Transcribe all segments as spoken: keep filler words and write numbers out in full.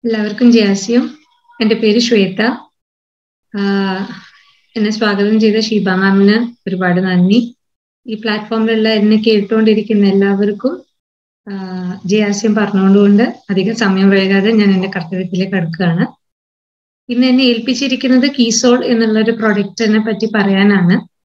എല്ലാവർക്കും ജയാസ്യം. എൻ്റെ പേര് ശ്വേത. എന്നെ സ്വാഗതം ചെയ്ത ഷീബ മാമിന് ഒരുപാട് നന്ദി. ഈ പ്ലാറ്റ്ഫോമിലുള്ള എന്നെ കേട്ടുകൊണ്ടിരിക്കുന്ന എല്ലാവർക്കും ജയാസ്യം പറഞ്ഞുകൊണ്ടുകൊണ്ട് അധികം സമയം വൈകാതെ ഞാൻ എൻ്റെ കർത്തവ്യത്തിലേക്ക് അടുക്കുകയാണ്. ഇന്ന് എന്നെ ഏൽപ്പിച്ചിരിക്കുന്നത് കീസോൾ എന്നുള്ളൊരു പ്രൊഡക്റ്റിനെ പറ്റി പറയാനാണ്.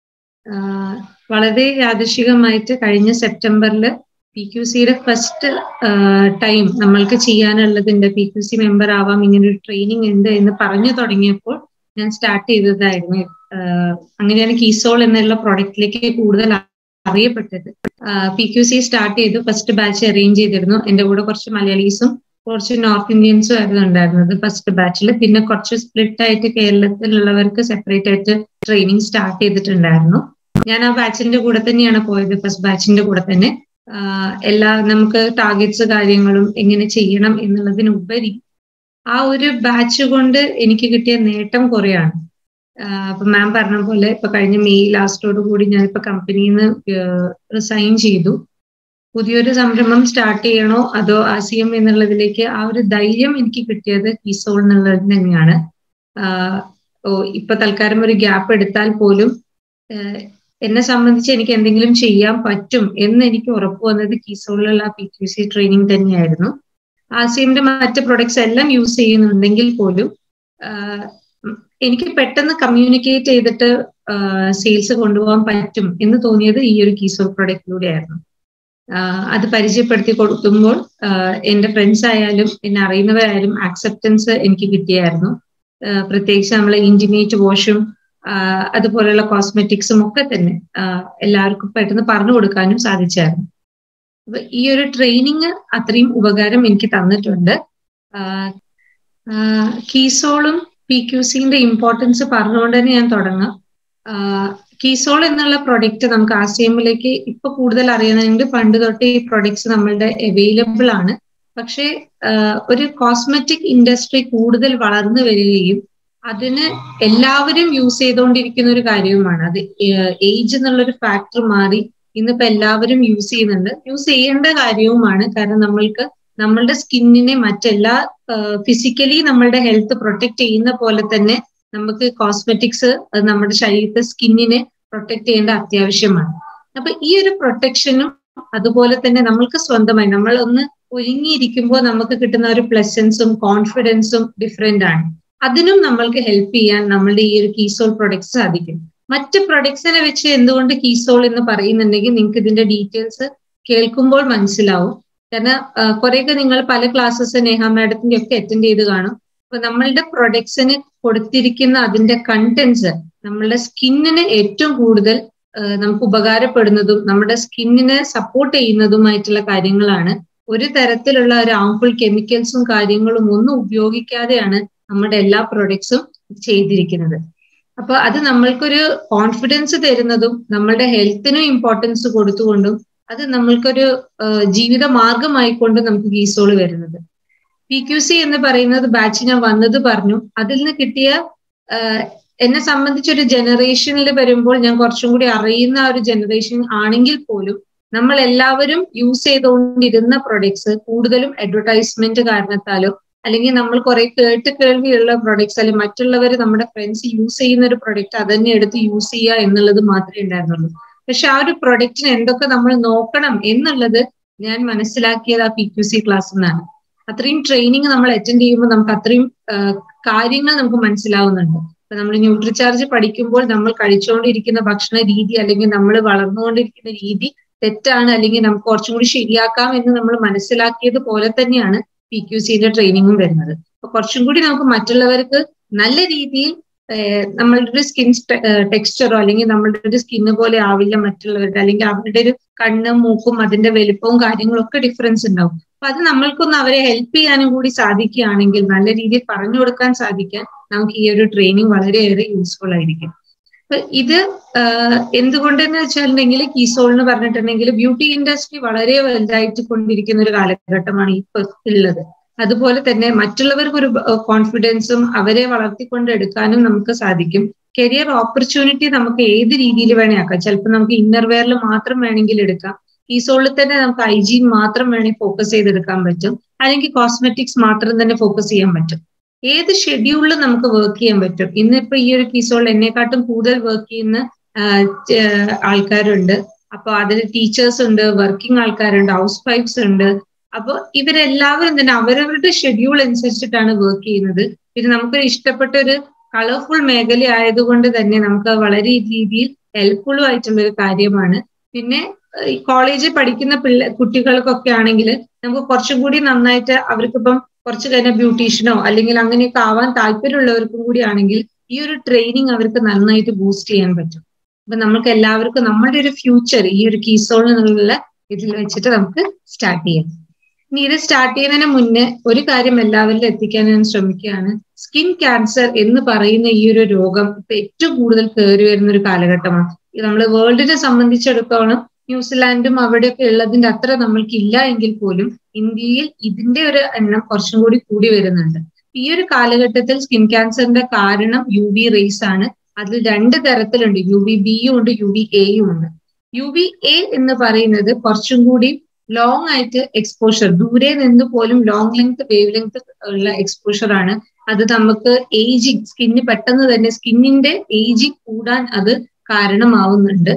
വളരെ യാദൃശികമായിട്ട് കഴിഞ്ഞ സെപ്റ്റംബറിൽ പി ക്യു സിയുടെ ഫസ്റ്റ് ടൈം നമ്മൾക്ക് ചെയ്യാനുള്ളതിന്റെ പി ക്യു സി മെമ്പർ ആവാം, ഇങ്ങനൊരു ട്രെയിനിങ് ഉണ്ട് എന്ന് പറഞ്ഞു തുടങ്ങിയപ്പോൾ ഞാൻ സ്റ്റാർട്ട് ചെയ്തതായിരുന്നു. അങ്ങനെയാണ് കീസോൾ എന്നുള്ള പ്രോഡക്റ്റിലേക്ക് കൂടുതൽ അറിയപ്പെട്ടത്. പി ക്യു സി സ്റ്റാർട്ട് ചെയ്തു, ഫസ്റ്റ് ബാച്ച് അറേഞ്ച് ചെയ്തിരുന്നു. എൻ്റെ കൂടെ കുറച്ച് മലയാളീസും കുറച്ച് നോർത്ത് ഇന്ത്യൻസും ആയിരുന്നു ഉണ്ടായിരുന്നത് ഫസ്റ്റ് ബാച്ചിൽ. പിന്നെ കുറച്ച് സ്പ്ലിറ്റ് ആയിട്ട് കേരളത്തിലുള്ളവർക്ക് സെപ്പറേറ്റ് ആയിട്ട് ട്രെയിനിങ് സ്റ്റാർട്ട് ചെയ്തിട്ടുണ്ടായിരുന്നു. ഞാൻ ആ ബാച്ചിന്റെ കൂടെ തന്നെയാണ് പോയത്, ഫസ്റ്റ് ബാച്ചിന്റെ കൂടെ തന്നെ. എല്ലാ നമുക്ക് ടാർഗറ്റ്സ് കാര്യങ്ങളും എങ്ങനെ ചെയ്യണം എന്നുള്ളതിനുപരി ആ ഒരു ബാച്ച് കൊണ്ട് എനിക്ക് കിട്ടിയ നേട്ടം കുറെയാണ്. അപ്പൊ മാം പറഞ്ഞ പോലെ ഇപ്പൊ കഴിഞ്ഞ മെയ് ലാസ്റ്റോട് കൂടി ഞാനിപ്പോ കമ്പനിയിൽ നിന്ന് റിസൈൻ ചെയ്തു. പുതിയൊരു സംരംഭം സ്റ്റാർട്ട് ചെയ്യണോ അതോ ആ സി എം എന്നുള്ളതിലേക്ക് ആ ഒരു ധൈര്യം എനിക്ക് കിട്ടിയത് കീസോൾ എന്നുള്ളത് തന്നെയാണ്. ഇപ്പൊ തൽക്കാലം ഒരു ഗ്യാപ്പ് എടുത്താൽ പോലും എന്നെ സംബന്ധിച്ച് എനിക്ക് എന്തെങ്കിലും ചെയ്യാൻ പറ്റും എന്ന് എനിക്ക് ഉറപ്പ് വന്നത് കീസോളിലുള്ള പി ക്യു സി ട്രെയിനിങ് തന്നെയായിരുന്നു. ആസിയമിന്റെ മറ്റ് പ്രൊഡക്ട്സ് എല്ലാം യൂസ് ചെയ്യുന്നുണ്ടെങ്കിൽ പോലും എനിക്ക് പെട്ടെന്ന് കമ്മ്യൂണിക്കേറ്റ് ചെയ്തിട്ട് സെയിൽസ് കൊണ്ടുപോകാൻ പറ്റും എന്ന് തോന്നിയത് ഈ ഒരു കീസോൾ പ്രൊഡക്റ്റിലൂടെയായിരുന്നു. അത് പരിചയപ്പെടുത്തി കൊടുക്കുമ്പോൾ എൻ്റെ ഫ്രണ്ട്സ് ആയാലും എന്നെ അറിയുന്നവരായാലും ആക്സെപ്റ്റൻസ് എനിക്ക് കിട്ടിയായിരുന്നു. പ്രത്യേകിച്ച് നമ്മളെ ഇന്റിമേറ്റ് വാഷും അതുപോലെയുള്ള കോസ്മെറ്റിക്സും ഒക്കെ തന്നെ എല്ലാവർക്കും പെട്ടെന്ന് പറഞ്ഞു കൊടുക്കാനും സാധിച്ചായിരുന്നു. അപ്പൊ ഈ ഒരു ട്രെയിനിങ് അത്രയും ഉപകാരം എനിക്ക് തന്നിട്ടുണ്ട്. കീസോളും പി ക്യു സിന്റെ ഇമ്പോർട്ടൻസ് പറഞ്ഞുകൊണ്ട് തന്നെ ഞാൻ തുടങ്ങാം. കീസോൾ എന്നുള്ള പ്രൊഡക്റ്റ് നമുക്ക് ആ സി എമ്മിലേക്ക് ഇപ്പൊ കൂടുതൽ അറിയുന്നതിന്റെ പണ്ട് തൊട്ട് ഈ പ്രൊഡക്ട്സ് നമ്മളുടെ അവൈലബിൾ ആണ്. പക്ഷെ ഒരു കോസ്മെറ്റിക് ഇൻഡസ്ട്രി കൂടുതൽ വളർന്നു വരികയും അതിന് എല്ലാവരും യൂസ് ചെയ്തുകൊണ്ടിരിക്കുന്ന ഒരു കാര്യവുമാണ്. അത് ഏജ് എന്നുള്ളൊരു ഫാക്ടർ മാറി ഇന്നിപ്പോ എല്ലാവരും യൂസ് ചെയ്യുന്നുണ്ട്. യൂസ് ചെയ്യേണ്ട കാര്യവുമാണ്. കാരണം നമ്മൾക്ക് നമ്മളുടെ സ്കിന്നിനെ മറ്റെല്ലാ ഫിസിക്കലി നമ്മളുടെ ഹെൽത്ത് പ്രൊട്ടക്ട് ചെയ്യുന്ന പോലെ തന്നെ നമുക്ക് കോസ്മെറ്റിക്സ് നമ്മുടെ ശരീരത്തെ സ്കിന്നിനെ പ്രൊട്ടക്ട് ചെയ്യേണ്ട അത്യാവശ്യമാണ്. അപ്പൊ ഈ ഒരു പ്രൊട്ടക്ഷനും അതുപോലെ തന്നെ നമ്മൾക്ക് സ്വന്തമായി നമ്മൾ ഒന്ന് ഒരുങ്ങിയിരിക്കുമ്പോൾ നമുക്ക് കിട്ടുന്ന ഒരു പ്ലസൻസും കോൺഫിഡൻസും ഡിഫറെന്റ് ആണ്. അതിനും നമ്മൾക്ക് ഹെൽപ്പ് ചെയ്യാൻ നമ്മളുടെ ഈ ഒരു കീസോൾ പ്രൊഡക്ട്സ് സാധിക്കും. മറ്റ് പ്രൊഡക്ട്സിനെ വെച്ച് എന്തുകൊണ്ട് കീസോൾ എന്ന് പറയുന്നുണ്ടെങ്കിൽ നിങ്ങൾക്ക് ഇതിന്റെ ഡീറ്റെയിൽസ് കേൾക്കുമ്പോൾ മനസ്സിലാവും. കാരണം കുറെയൊക്കെ നിങ്ങൾ പല ക്ലാസ്സസ് നേഹ മാഡത്തിന്റെ ഒക്കെ അറ്റൻഡ് ചെയ്ത് കാണും. അപ്പൊ നമ്മളുടെ പ്രൊഡക്ട്സിന് കൊടുത്തിരിക്കുന്ന അതിന്റെ കണ്ടന്റ്സ് നമ്മളുടെ സ്കിന്നിന് ഏറ്റവും കൂടുതൽ നമുക്ക് ഉപകാരപ്പെടുന്നതും നമ്മുടെ സ്കിന്നിനെ സപ്പോർട്ട് ചെയ്യുന്നതുമായിട്ടുള്ള കാര്യങ്ങളാണ്. ഒരു തരത്തിലുള്ള ഒരു ഹാർംഫുൾ കെമിക്കൽസും കാര്യങ്ങളും ഒന്നും ഉപയോഗിക്കാതെയാണ് നമ്മുടെ എല്ലാ പ്രൊഡക്ട്സും ചെയ്തിരിക്കുന്നത്. അപ്പൊ അത് നമ്മൾക്കൊരു കോൺഫിഡൻസ് തരുന്നതും നമ്മളുടെ ഹെൽത്തിനും ഇമ്പോർട്ടൻസ് കൊടുത്തുകൊണ്ടും അത് നമ്മൾക്കൊരു ജീവിത മാർഗമായിക്കൊണ്ട് നമുക്ക് കീസോൾ വരുന്നത്. പി ക്യു സി എന്ന് പറയുന്നത് ബാച്ച് ഞാൻ വന്നത് പറഞ്ഞു. അതിൽ നിന്ന് കിട്ടിയ എന്നെ സംബന്ധിച്ചൊരു ജനറേഷനിൽ വരുമ്പോൾ ഞാൻ കുറച്ചും കൂടി അറിയുന്ന ഒരു ജനറേഷൻ ആണെങ്കിൽ പോലും നമ്മൾ എല്ലാവരും യൂസ് ചെയ്തുകൊണ്ടിരുന്ന പ്രൊഡക്ട്സ് കൂടുതലും അഡ്വർടൈസ്മെന്റ് കാരണത്താലോ അല്ലെങ്കിൽ നമ്മൾ കുറെ കേട്ട് കേൾവിയുള്ള പ്രൊഡക്ട്സ് അല്ലെങ്കിൽ മറ്റുള്ളവർ നമ്മുടെ ഫ്രണ്ട്സ് യൂസ് ചെയ്യുന്ന ഒരു പ്രൊഡക്റ്റ് അതന്നെ എടുത്ത് യൂസ് ചെയ്യുക എന്നുള്ളത് മാത്രമേ ഉണ്ടായിരുന്നുള്ളൂ. പക്ഷെ ആ ഒരു പ്രൊഡക്റ്റിന് എന്തൊക്കെ നമ്മൾ നോക്കണം എന്നുള്ളത് ഞാൻ മനസ്സിലാക്കിയത് ആ പി ക്യു സി ക്ലാസ്സിൽ നിന്നാണ്. അത്രയും ട്രെയിനിങ് നമ്മൾ അറ്റൻഡ് ചെയ്യുമ്പോൾ നമുക്ക് അത്രയും കാര്യങ്ങൾ നമുക്ക് മനസ്സിലാവുന്നുണ്ട്. ഇപ്പൊ നമ്മൾ ന്യൂട്രിചാർജ് പഠിക്കുമ്പോൾ നമ്മൾ കഴിച്ചുകൊണ്ടിരിക്കുന്ന ഭക്ഷണ രീതി അല്ലെങ്കിൽ നമ്മൾ വളർന്നുകൊണ്ടിരിക്കുന്ന രീതി തെറ്റാണ്, അല്ലെങ്കിൽ നമുക്ക് കുറച്ചും കൂടി ശരിയാക്കാം എന്ന് നമ്മൾ മനസ്സിലാക്കിയത് പോലെ തന്നെയാണ് പി ക്യു സിന്റെ ട്രെയിനിങ്ങും വരുന്നത്. അപ്പൊ കുറച്ചും കൂടി നമുക്ക് മറ്റുള്ളവർക്ക് നല്ല രീതിയിൽ നമ്മളുടെ ഒരു സ്കിൻ ടെക്സ്ചറോ അല്ലെങ്കിൽ നമ്മളുടെ ഒരു സ്കിന്ന് പോലെ ആവില്ല മറ്റുള്ളവരുടെ, അല്ലെങ്കിൽ അവരുടെ ഒരു കണ്ണും മൂക്കും അതിന്റെ വലുപ്പവും കാര്യങ്ങളും ഒക്കെ ഡിഫറൻസ് ഉണ്ടാവും. അപ്പൊ അത് നമ്മൾക്കൊന്ന് അവരെ ഹെൽപ്പ് ചെയ്യാനും കൂടി സാധിക്കുകയാണെങ്കിൽ, നല്ല രീതിയിൽ പറഞ്ഞു കൊടുക്കാൻ സാധിക്കാൻ നമുക്ക് ഈ ഒരു ട്രെയിനിങ് വളരെയേറെ യൂസ്ഫുൾ ആയിരിക്കും. അപ്പൊ ഇത് എന്തുകൊണ്ടെന്ന് വെച്ചിട്ടുണ്ടെങ്കിൽ കീസോൾ എന്ന് പറഞ്ഞിട്ടുണ്ടെങ്കിൽ ബ്യൂട്ടി ഇൻഡസ്ട്രി വളരെ വലുതായിട്ട് കൊണ്ടിരിക്കുന്ന ഒരു കാലഘട്ടമാണ് ഇപ്പൊ ഉള്ളത്. അതുപോലെ തന്നെ മറ്റുള്ളവർക്ക് ഒരു കോൺഫിഡൻസും അവരെ വളർത്തിക്കൊണ്ടെടുക്കാനും നമുക്ക് സാധിക്കും. കരിയർ ഓപ്പർച്യൂണിറ്റി നമുക്ക് ഏത് രീതിയിൽ വേണേ ആക്കാം. ചിലപ്പോൾ നമുക്ക് ഇന്നർ വെയറിൽ മാത്രം വേണമെങ്കിൽ എടുക്കാം. കീസോളിൽ തന്നെ നമുക്ക് ഹൈജീൻ മാത്രം വേണമെങ്കിൽ ഫോക്കസ് ചെയ്തെടുക്കാൻ പറ്റും, അല്ലെങ്കിൽ കോസ്മെറ്റിക്സ് മാത്രം തന്നെ ഫോക്കസ് ചെയ്യാൻ പറ്റും. ഏത് ഷെഡ്യൂളിൽ നമുക്ക് വർക്ക് ചെയ്യാൻ പറ്റും. ഇന്നിപ്പോ ഈ ഒരു കീസോളിൽ എന്നെക്കാട്ടും കൂടുതൽ വർക്ക് ചെയ്യുന്ന ആൾക്കാരുണ്ട്. അപ്പൊ അതിൽ ടീച്ചേഴ്സ് ഉണ്ട്, വർക്കിംഗ് ആൾക്കാരുണ്ട്, ഹൗസ് വൈഫ്സ് ഉണ്ട്. അപ്പൊ ഇവരെല്ലാവരും തന്നെ അവരവരുടെ ഷെഡ്യൂൾ അനുസരിച്ചിട്ടാണ് വർക്ക് ചെയ്യുന്നത്. പിന്നെ നമുക്കൊരു ഇഷ്ടപ്പെട്ട ഒരു കളർഫുൾ മേഖല ആയതുകൊണ്ട് തന്നെ നമുക്ക് വളരെ രീതിയിൽ ഹെൽപ്ഫുള്ളും ആയിട്ടുള്ള ഒരു കാര്യമാണ്. പിന്നെ ഈ കോളേജിൽ പഠിക്കുന്ന പിള്ളേ കുട്ടികൾക്കൊക്കെ ആണെങ്കിൽ നമുക്ക് കുറച്ചും കൂടി നന്നായിട്ട് അവർക്കിപ്പം കുറച്ച് കഴിഞ്ഞ ബ്യൂട്ടീഷ്യനോ അല്ലെങ്കിൽ അങ്ങനെയൊക്കെ ആവാൻ താല്പര്യമുള്ളവർക്കും കൂടി ആണെങ്കിൽ ഈ ഒരു ട്രെയിനിങ് അവർക്ക് നന്നായിട്ട് ബൂസ്റ്റ് ചെയ്യാൻ പറ്റും. അപ്പൊ നമുക്ക് എല്ലാവർക്കും നമ്മുടെ ഒരു ഫ്യൂച്ചർ ഈ ഒരു കീസോൾ എന്നുള്ള ഇതിൽ വെച്ചിട്ട് നമുക്ക് സ്റ്റാർട്ട് ചെയ്യാം. ഇനി ഇത് സ്റ്റാർട്ട് ചെയ്യുന്നതിന് മുന്നേ ഒരു കാര്യം എല്ലാവരിലും എത്തിക്കാൻ ഞാൻ ശ്രമിക്കുകയാണ്. സ്കിൻ ക്യാൻസർ എന്ന് പറയുന്ന ഈ ഒരു രോഗം ഇപ്പൊ ഏറ്റവും കൂടുതൽ കയറി വരുന്ന ഒരു കാലഘട്ടമാണ്. നമ്മൾ വേൾഡിനെ സംബന്ധിച്ചിടത്തോളം ന്യൂസിലാൻഡും അവിടെയൊക്കെ ഉള്ളതിന്റെ അത്ര നമ്മൾക്കില്ല എങ്കിൽ പോലും ഇന്ത്യയിൽ ഇതിന്റെ ഒരു എണ്ണം കുറച്ചും കൂടി കൂടി വരുന്നുണ്ട്. ഈ ഒരു കാലഘട്ടത്തിൽ സ്കിൻ ക്യാൻസറിന്റെ കാരണം യു വി റേസ് ആണ്. അതിൽ രണ്ട് തരത്തിലുണ്ട്, യു വി ബിയും ഉണ്ട്, യു വി എയും ഉണ്ട്. യു വി എ എന്ന് പറയുന്നത് കുറച്ചും കൂടി ലോങ് ആയിട്ട് എക്സ്പോഷർ, ദൂരെ നിന്ന് പോലും ലോങ് ലെങ്ത് വേവ് ലെങ്ത് ഉള്ള എക്സ്പോഷർ ആണ്. അത് നമുക്ക് ഏജിങ്, സ്കിന്ന് പെട്ടെന്ന് തന്നെ സ്കിന്നിന്റെ ഏജിങ് കൂടാൻ അത് കാരണമാവുന്നുണ്ട്.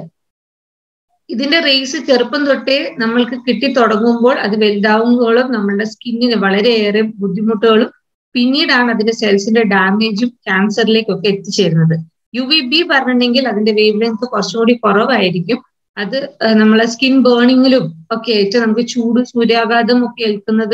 ഇതിന്റെ റേസ് ചെറുപ്പം തൊട്ടേ നമ്മൾക്ക് കിട്ടി തുടങ്ങുമ്പോൾ അത് വലുതാവുമ്പോഴും നമ്മളുടെ സ്കിന്നിന് വളരെയേറെ ബുദ്ധിമുട്ടുകളും പിന്നീടാണ് അതിന്റെ സെൽസിന്റെ ഡാമേജും ക്യാൻസറിലേക്കൊക്കെ എത്തിച്ചേരുന്നത്. യു വി ബി പറഞ്ഞിട്ടുണ്ടെങ്കിൽ അതിന്റെ വേവ് ലെങ്ത് കുറച്ചുകൂടി കുറവായിരിക്കും. അത് നമ്മളെ സ്കിൻ ബേണിങ്ങിലും ഒക്കെ ആയിട്ട് നമുക്ക് ചൂട്, സൂര്യാഘാതം ഒക്കെ ഏൽക്കുന്നത്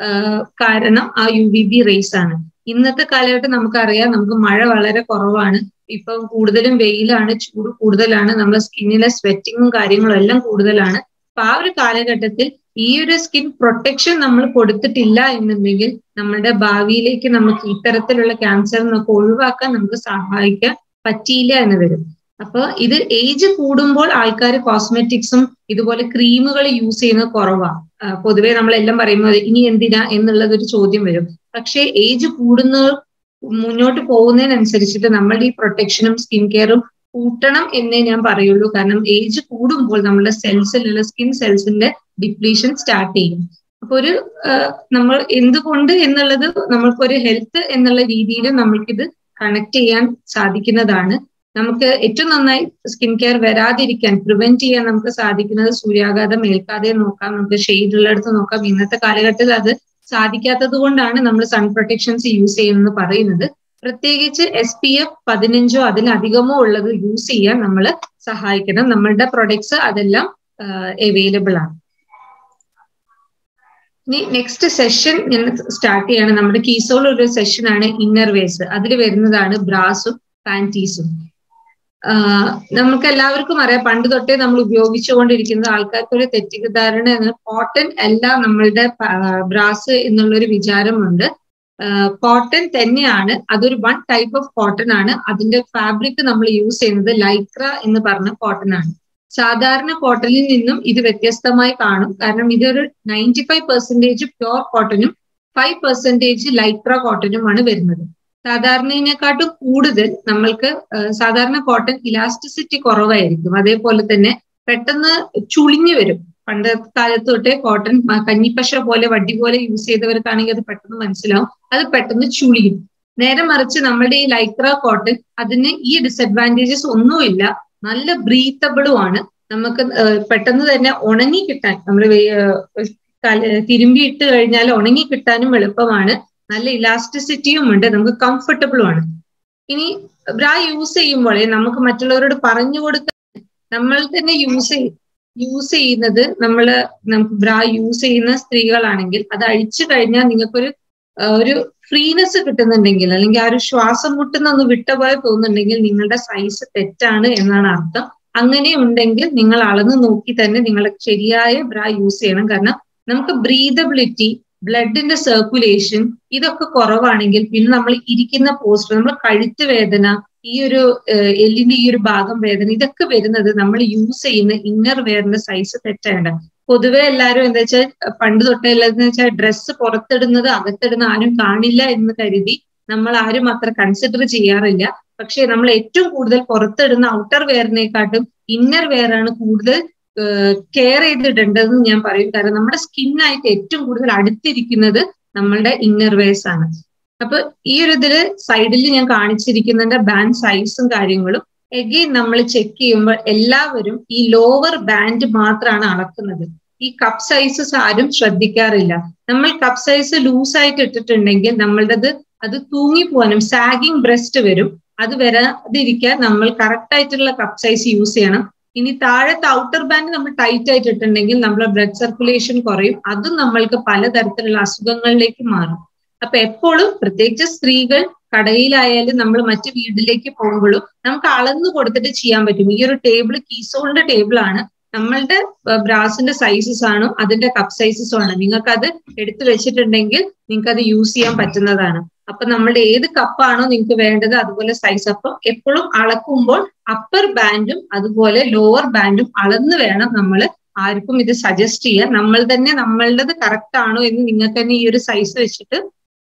കാരണം ആ യു വി ബി റേസ് ആണ്. ഇന്നത്തെ കാലഘട്ടം നമുക്കറിയാം, നമുക്ക് മഴ വളരെ കുറവാണ്, ഇപ്പം കൂടുതലും വെയിലാണ്, ചൂട് കൂടുതലാണ്, നമ്മുടെ സ്കിന്നിലെ സ്വെറ്റിങ്ങും കാര്യങ്ങളും എല്ലാം കൂടുതലാണ്. അപ്പൊ ആ ഒരു കാലഘട്ടത്തിൽ ഈ ഒരു സ്കിൻ പ്രൊട്ടക്ഷൻ നമ്മൾ കൊടുത്തിട്ടില്ല എന്നുണ്ടെങ്കിൽ നമ്മുടെ ഭാവിയിലേക്ക് നമുക്ക് ഇത്തരത്തിലുള്ള ക്യാൻസർ നമുക്ക് ഒഴിവാക്കാൻ നമുക്ക് സഹായിക്കാൻ പറ്റിയില്ല എന്ന് വരും. അപ്പൊ ഇത് ഏജ് കൂടുമ്പോൾ ആൾക്കാർ കോസ്മെറ്റിക്സും ഇതുപോലെ ക്രീമുകൾ യൂസ് ചെയ്യുന്നത് കുറവാണ്. പൊതുവെ നമ്മളെല്ലാം പറയുമ്പോൾ ഇനി എന്തിനാ എന്നുള്ളതൊരു ചോദ്യം വരും. പക്ഷെ ഏജ് കൂടുന്ന മുന്നോട്ട് പോകുന്നതിനനുസരിച്ചിട്ട് നമ്മളുടെ ഈ പ്രൊട്ടക്ഷനും സ്കിൻ കെയറും കൂട്ടണം എന്നേ ഞാൻ പറയുള്ളൂ. കാരണം ഏജ് കൂടുമ്പോൾ നമ്മുടെ സെൽസിലുള്ള സ്കിൻ സെൽസിന്റെ ഡിപ്ലീഷൻ സ്റ്റാർട്ട് ചെയ്യും. അപ്പൊ ഒരു നമ്മൾ എന്തുകൊണ്ട് എന്നുള്ളത് നമ്മൾക്കൊരു ഹെൽത്ത് എന്നുള്ള രീതിയിൽ നമ്മൾക്കിത് കണക്ട് ചെയ്യാൻ സാധിക്കുന്നതാണ്. നമുക്ക് ഏറ്റവും നന്നായി സ്കിൻ കെയർ വരാതിരിക്കാൻ, പ്രിവെന്റ് ചെയ്യാൻ നമുക്ക് സാധിക്കുന്നത് സൂര്യാഘാതം ഏൽക്കാതെ നോക്കാം, നമുക്ക് ഷെയ്ഡ് ഉള്ളിടത്ത് നോക്കാം. ഇന്നത്തെ കാലഘട്ടത്തിൽ അത് സാധിക്കാത്തത് കൊണ്ടാണ് നമ്മൾ സൺ പ്രൊട്ടക്ഷൻസ് യൂസ് ചെയ്യുന്നത് പറയുന്നത്. പ്രത്യേകിച്ച് എസ് പി എഫ് പതിനഞ്ചോ അതിലധികമോ ഉള്ളത് യൂസ് ചെയ്യാൻ നമ്മൾ സഹായിക്കണം. നമ്മളുടെ പ്രൊഡക്ട്സ് അതെല്ലാം അവൈലബിൾ ആണ്. ഇനി നെക്സ്റ്റ് സെഷൻ ഞാൻ സ്റ്റാർട്ട് ചെയ്യാണ്. നമ്മുടെ കീസോൾ ഒരു സെഷനാണ് ഇന്നർ വേഴ്സ്. അതിൽ വരുന്നതാണ് ബ്രാസും പാൻറ്റീസും. ആഹ് നമുക്ക് എല്ലാവർക്കും അറിയാം, പണ്ട് തൊട്ടേ നമ്മൾ ഉപയോഗിച്ചുകൊണ്ടിരിക്കുന്ന ആൾക്കാർക്ക് ഒരു തെറ്റിദ്ധാരണ, കോട്ടൺ അല്ല നമ്മളുടെ ബ്രാസ് എന്നുള്ളൊരു വിചാരമുണ്ട്. കോട്ടൺ തന്നെയാണ്, അതൊരു വൺ ടൈപ്പ് ഓഫ് കോട്ടൺ ആണ്. അതിന്റെ ഫാബ്രിക് നമ്മൾ യൂസ് ചെയ്യുന്നത് ലൈക്ര എന്ന് പറഞ്ഞ കോട്ടൺ ആണ്. സാധാരണ കോട്ടണിൽ നിന്നും ഇത് വ്യത്യസ്തമായി കാണും. കാരണം ഇതൊരു നയൻറ്റി ഫൈവ് പെർസെന്റേജ് പ്യോർ കോട്ടണും ഫൈവ് പെർസെന്റേജ് ലൈക്ര കോട്ടണുമാണ് വരുന്നത്. സാധാരണയിനെക്കാട്ടും കൂടുതൽ നമ്മൾക്ക് സാധാരണ കോട്ടൺ ഇലാസ്റ്റിസിറ്റി കുറവായിരിക്കും. അതേപോലെ തന്നെ പെട്ടെന്ന് ചുളിഞ്ഞു വരും. പണ്ട് കാലത്ത് തൊട്ടേ കോട്ടൺ കഞ്ഞിപ്പശ പോലെ വടി പോലെ യൂസ് ചെയ്തവർക്കാണെങ്കിൽ അത് പെട്ടെന്ന് മനസ്സിലാവും, അത് പെട്ടെന്ന് ചുളിയും. നേരെ മറിച്ച് നമ്മളുടെ ഈ ലൈക്ര കോട്ടൺ അതിന് ഈ ഡിസഡ്വാൻറ്റേജസ് ഒന്നുമില്ല, നല്ല ബ്രീത്തബിളും ആണ്. നമുക്ക് പെട്ടെന്ന് തന്നെ ഉണങ്ങി കിട്ടാൻ, നമ്മൾ തിരുമ്പി ഇട്ട് കഴിഞ്ഞാൽ ഉണങ്ങി കിട്ടാനും എളുപ്പമാണ്. നല്ല ഇലാസ്റ്റിസിറ്റിയും ഉണ്ട്, നമുക്ക് കംഫർട്ടബിളും ആണ്. ഇനി ബ്രാ യൂസ് ചെയ്യുമ്പോൾ നമുക്ക് മറ്റുള്ളവരോട് പറഞ്ഞു കൊടുക്കാൻ, നമ്മൾ തന്നെ യൂസ് ചെയ്യും യൂസ് ചെയ്യുന്നത് നമ്മള് നമുക്ക് ബ്രാ യൂസ് ചെയ്യുന്ന സ്ത്രീകളാണെങ്കിൽ അത് അഴിച്ചു കഴിഞ്ഞാൽ നിങ്ങൾക്കൊരു ഒരു ഫ്രീനെസ് കിട്ടുന്നുണ്ടെങ്കിൽ, അല്ലെങ്കിൽ ആ ഒരു ശ്വാസം മുട്ടുന്ന ഒന്ന് വിട്ട പോലെ തോന്നുന്നുണ്ടെങ്കിൽ നിങ്ങളുടെ സൈസ് തെറ്റാണ് എന്നാണ് അർത്ഥം. അങ്ങനെ ഉണ്ടെങ്കിൽ നിങ്ങൾ അളന്ന് നോക്കി തന്നെ നിങ്ങൾ ശരിയായ ബ്രാ യൂസ് ചെയ്യണം. കാരണം നമുക്ക് ബ്രീതബിലിറ്റി, ബ്ലഡിന്റെ സർക്കുലേഷൻ ഇതൊക്കെ കുറവാണെങ്കിൽ പിന്നെ നമ്മൾ ഇരിക്കുന്ന പോസ്റ്റർ, നമ്മൾ കഴുത്ത് വേദന, ഈ ഒരു എല്ലിന്റെ ഈ ഒരു ഭാഗം വേദന, ഇതൊക്കെ വരുന്നത് നമ്മൾ യൂസ് ചെയ്യുന്ന ഇന്നർ വെയറിന്റെ സൈസ് തെറ്റാണ്. പൊതുവെ എല്ലാവരും എന്താ വെച്ചാൽ പണ്ട് തൊട്ടേ ഉള്ളതെന്ന് വെച്ചാൽ ഡ്രസ്സ് പുറത്തിടുന്നത് അകത്തിടുന്ന ആരും കാണില്ല എന്ന് കരുതി നമ്മൾ ആരും അത്ര കൺസിഡർ ചെയ്യാറില്ല. പക്ഷെ നമ്മൾ ഏറ്റവും കൂടുതൽ പുറത്തിടുന്ന ഔട്ടർ വെയറിനെക്കാട്ടും ഇന്നർ വെയർ ആണ് കൂടുതൽ കെയർ ചെയ്തിട്ടുണ്ടെന്ന് ഞാൻ പറയും. കാരണം നമ്മുടെ സ്കിന്നായിട്ട് ഏറ്റവും കൂടുതൽ അടുത്തിരിക്കുന്നത് നമ്മളുടെ ഇന്നർ വേഴ്സ് ആണ്. അപ്പൊ ഈ ഒരു ഇതില് സൈഡിൽ ഞാൻ കാണിച്ചിരിക്കുന്നതിന്റെ ബാൻഡ് സൈസും കാര്യങ്ങളും എഗെയിൻ നമ്മൾ ചെക്ക് ചെയ്യുമ്പോൾ എല്ലാവരും ഈ ലോവർ ബാൻഡ് മാത്രമാണ് അളക്കുന്നത്. ഈ കപ്പ് സൈസസ് ആരും ശ്രദ്ധിക്കാറില്ല. നമ്മൾ കപ്പ് സൈസ് ലൂസായിട്ട് ഇട്ടിട്ടുണ്ടെങ്കിൽ നമ്മളുടേത് അത് തൂങ്ങിപ്പോവാനും സാഗിങ് ബ്രസ്റ്റ് വരും. അത് വരാതിരിക്കാൻ നമ്മൾ കറക്റ്റ് ആയിട്ടുള്ള കപ്പ് സൈസ് യൂസ് ചെയ്യണം. ഇനി താഴത്തെ ഔട്ടർ ബാൻഡ് നമ്മൾ ടൈറ്റ് ആയിട്ട് ഇട്ടിട്ടുണ്ടെങ്കിൽ നമ്മുടെ ബ്ലഡ് സർക്കുലേഷൻ കുറയും. അതും നമ്മൾക്ക് പലതരത്തിലുള്ള അസുഖങ്ങളിലേക്ക് മാറും. അപ്പൊ എപ്പോഴും പ്രത്യേകിച്ച് സ്ത്രീകൾ കടയിലായാലും നമ്മൾ മറ്റു വീട്ടിലേക്ക് പോകുമ്പോഴും നമുക്ക് അളന്നു കൊടുത്തിട്ട് ചെയ്യാൻ പറ്റും. ഈ ഒരു ടേബിൾ കീസോളിന്റെ ടേബിൾ ആണ്. നമ്മളുടെ ബ്രാസിന്റെ സൈസസ് ആണോ അതിന്റെ കപ്പ് സൈസസും ആണ്. നിങ്ങൾക്ക് അത് എടുത്തു വെച്ചിട്ടുണ്ടെങ്കിൽ നിങ്ങൾക്ക് അത് യൂസ് ചെയ്യാൻ പറ്റുന്നതാണ്. അപ്പൊ നമ്മളുടെ ഏത് കപ്പാണോ നിങ്ങൾക്ക് വേണ്ടത് അതുപോലെ സൈസ്. അപ്പം എപ്പോഴും അളക്കുമ്പോൾ അപ്പർ ബാൻഡും അതുപോലെ ലോവർ ബാൻഡും അളന്ന് വേണം നമ്മൾ ആർക്കും ഇത് സജസ്റ്റ് ചെയ്യാൻ. നമ്മൾ തന്നെ നമ്മളുടേത് കറക്റ്റ് ആണോ എന്ന് നിങ്ങൾക്ക് തന്നെ ഈ ഒരു സൈസ് വെച്ചിട്ട്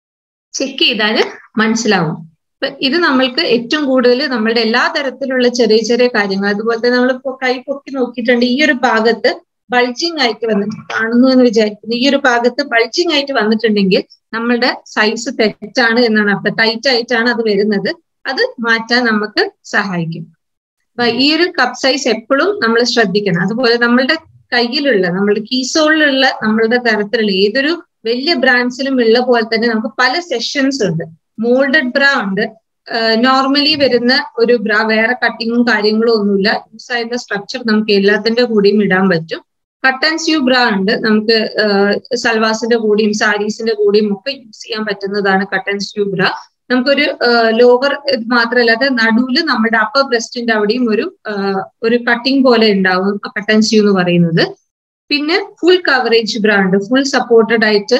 ചെക്ക് ചെയ്താൽ മനസ്സിലാവും. അപ്പൊ ഇത് നമ്മൾക്ക് ഏറ്റവും കൂടുതൽ നമ്മളുടെ എല്ലാ തരത്തിലുള്ള ചെറിയ ചെറിയ കാര്യങ്ങൾ, അതുപോലെ തന്നെ നമ്മളിപ്പോ കൈ പൊക്കി നോക്കിയിട്ടുണ്ട്, ഈ ഒരു ഭാഗത്ത് ബൾജിങ് ആയിട്ട് വന്നിട്ട് കാണുന്നു എന്ന് വിചാരിക്കുന്നു. ഈ ഒരു ഭാഗത്ത് ബൾജിങ് ആയിട്ട് വന്നിട്ടുണ്ടെങ്കിൽ നമ്മളുടെ സൈസ് തെറ്റാണ് എന്നാണ് അർത്ഥം. ടൈറ്റ് ആയിട്ടാണ് അത് വരുന്നത്. അത് മാറ്റാൻ നമുക്ക് സഹായിക്കും. അപ്പൊ ഈ ഒരു കപ്പ് സൈസ് എപ്പോഴും നമ്മൾ ശ്രദ്ധിക്കണം. അതുപോലെ നമ്മളുടെ കയ്യിലുള്ള നമ്മളുടെ കീസോളിലുള്ള നമ്മളുടെ തരത്തിലുള്ള ഏതൊരു വലിയ ബ്രാൻഡ്സിലും ഉള്ള പോലെ തന്നെ നമുക്ക് പല സെഷൻസ് ഉണ്ട്. മോൾഡഡ് ബ്രാ ഉണ്ട്, നോർമലി വരുന്ന ഒരു ബ്രാ, വേറെ കട്ടിങ്ങും കാര്യങ്ങളും ഒന്നുമില്ല. യൂസ് ആയിട്ടുള്ള സ്ട്രക്ചർ നമുക്ക് എല്ലാത്തിന്റെ കൂടെയും ഇടാൻ പറ്റും. കട്ട് ആൻഡ് സ്യൂ ബ്രാ ഉണ്ട്, നമുക്ക് സൽവാസിന്റെ കൂടെയും സാരീസിന്റെ കൂടെയും ഒക്കെ യൂസ് ചെയ്യാൻ പറ്റുന്നതാണ് കട്ട് ആൻഡ് സ്യൂ ബ്രാ. നമുക്കൊരു ലോവർ മാത്രമല്ലാതെ നടുവില് നമ്മുടെ അപ്പർ ബ്രസ്റ്റിന്റെ അവിടെയും ഒരു ഒരു കട്ടിങ് പോലെ ഉണ്ടാവും കട്ട് ആൻഡ് സ്യൂ എന്ന് പറയുന്നത്. പിന്നെ ഫുൾ കവറേജ് ബ്രാ ഉണ്ട്, ഫുൾ സപ്പോർട്ടഡ് ആയിട്ട്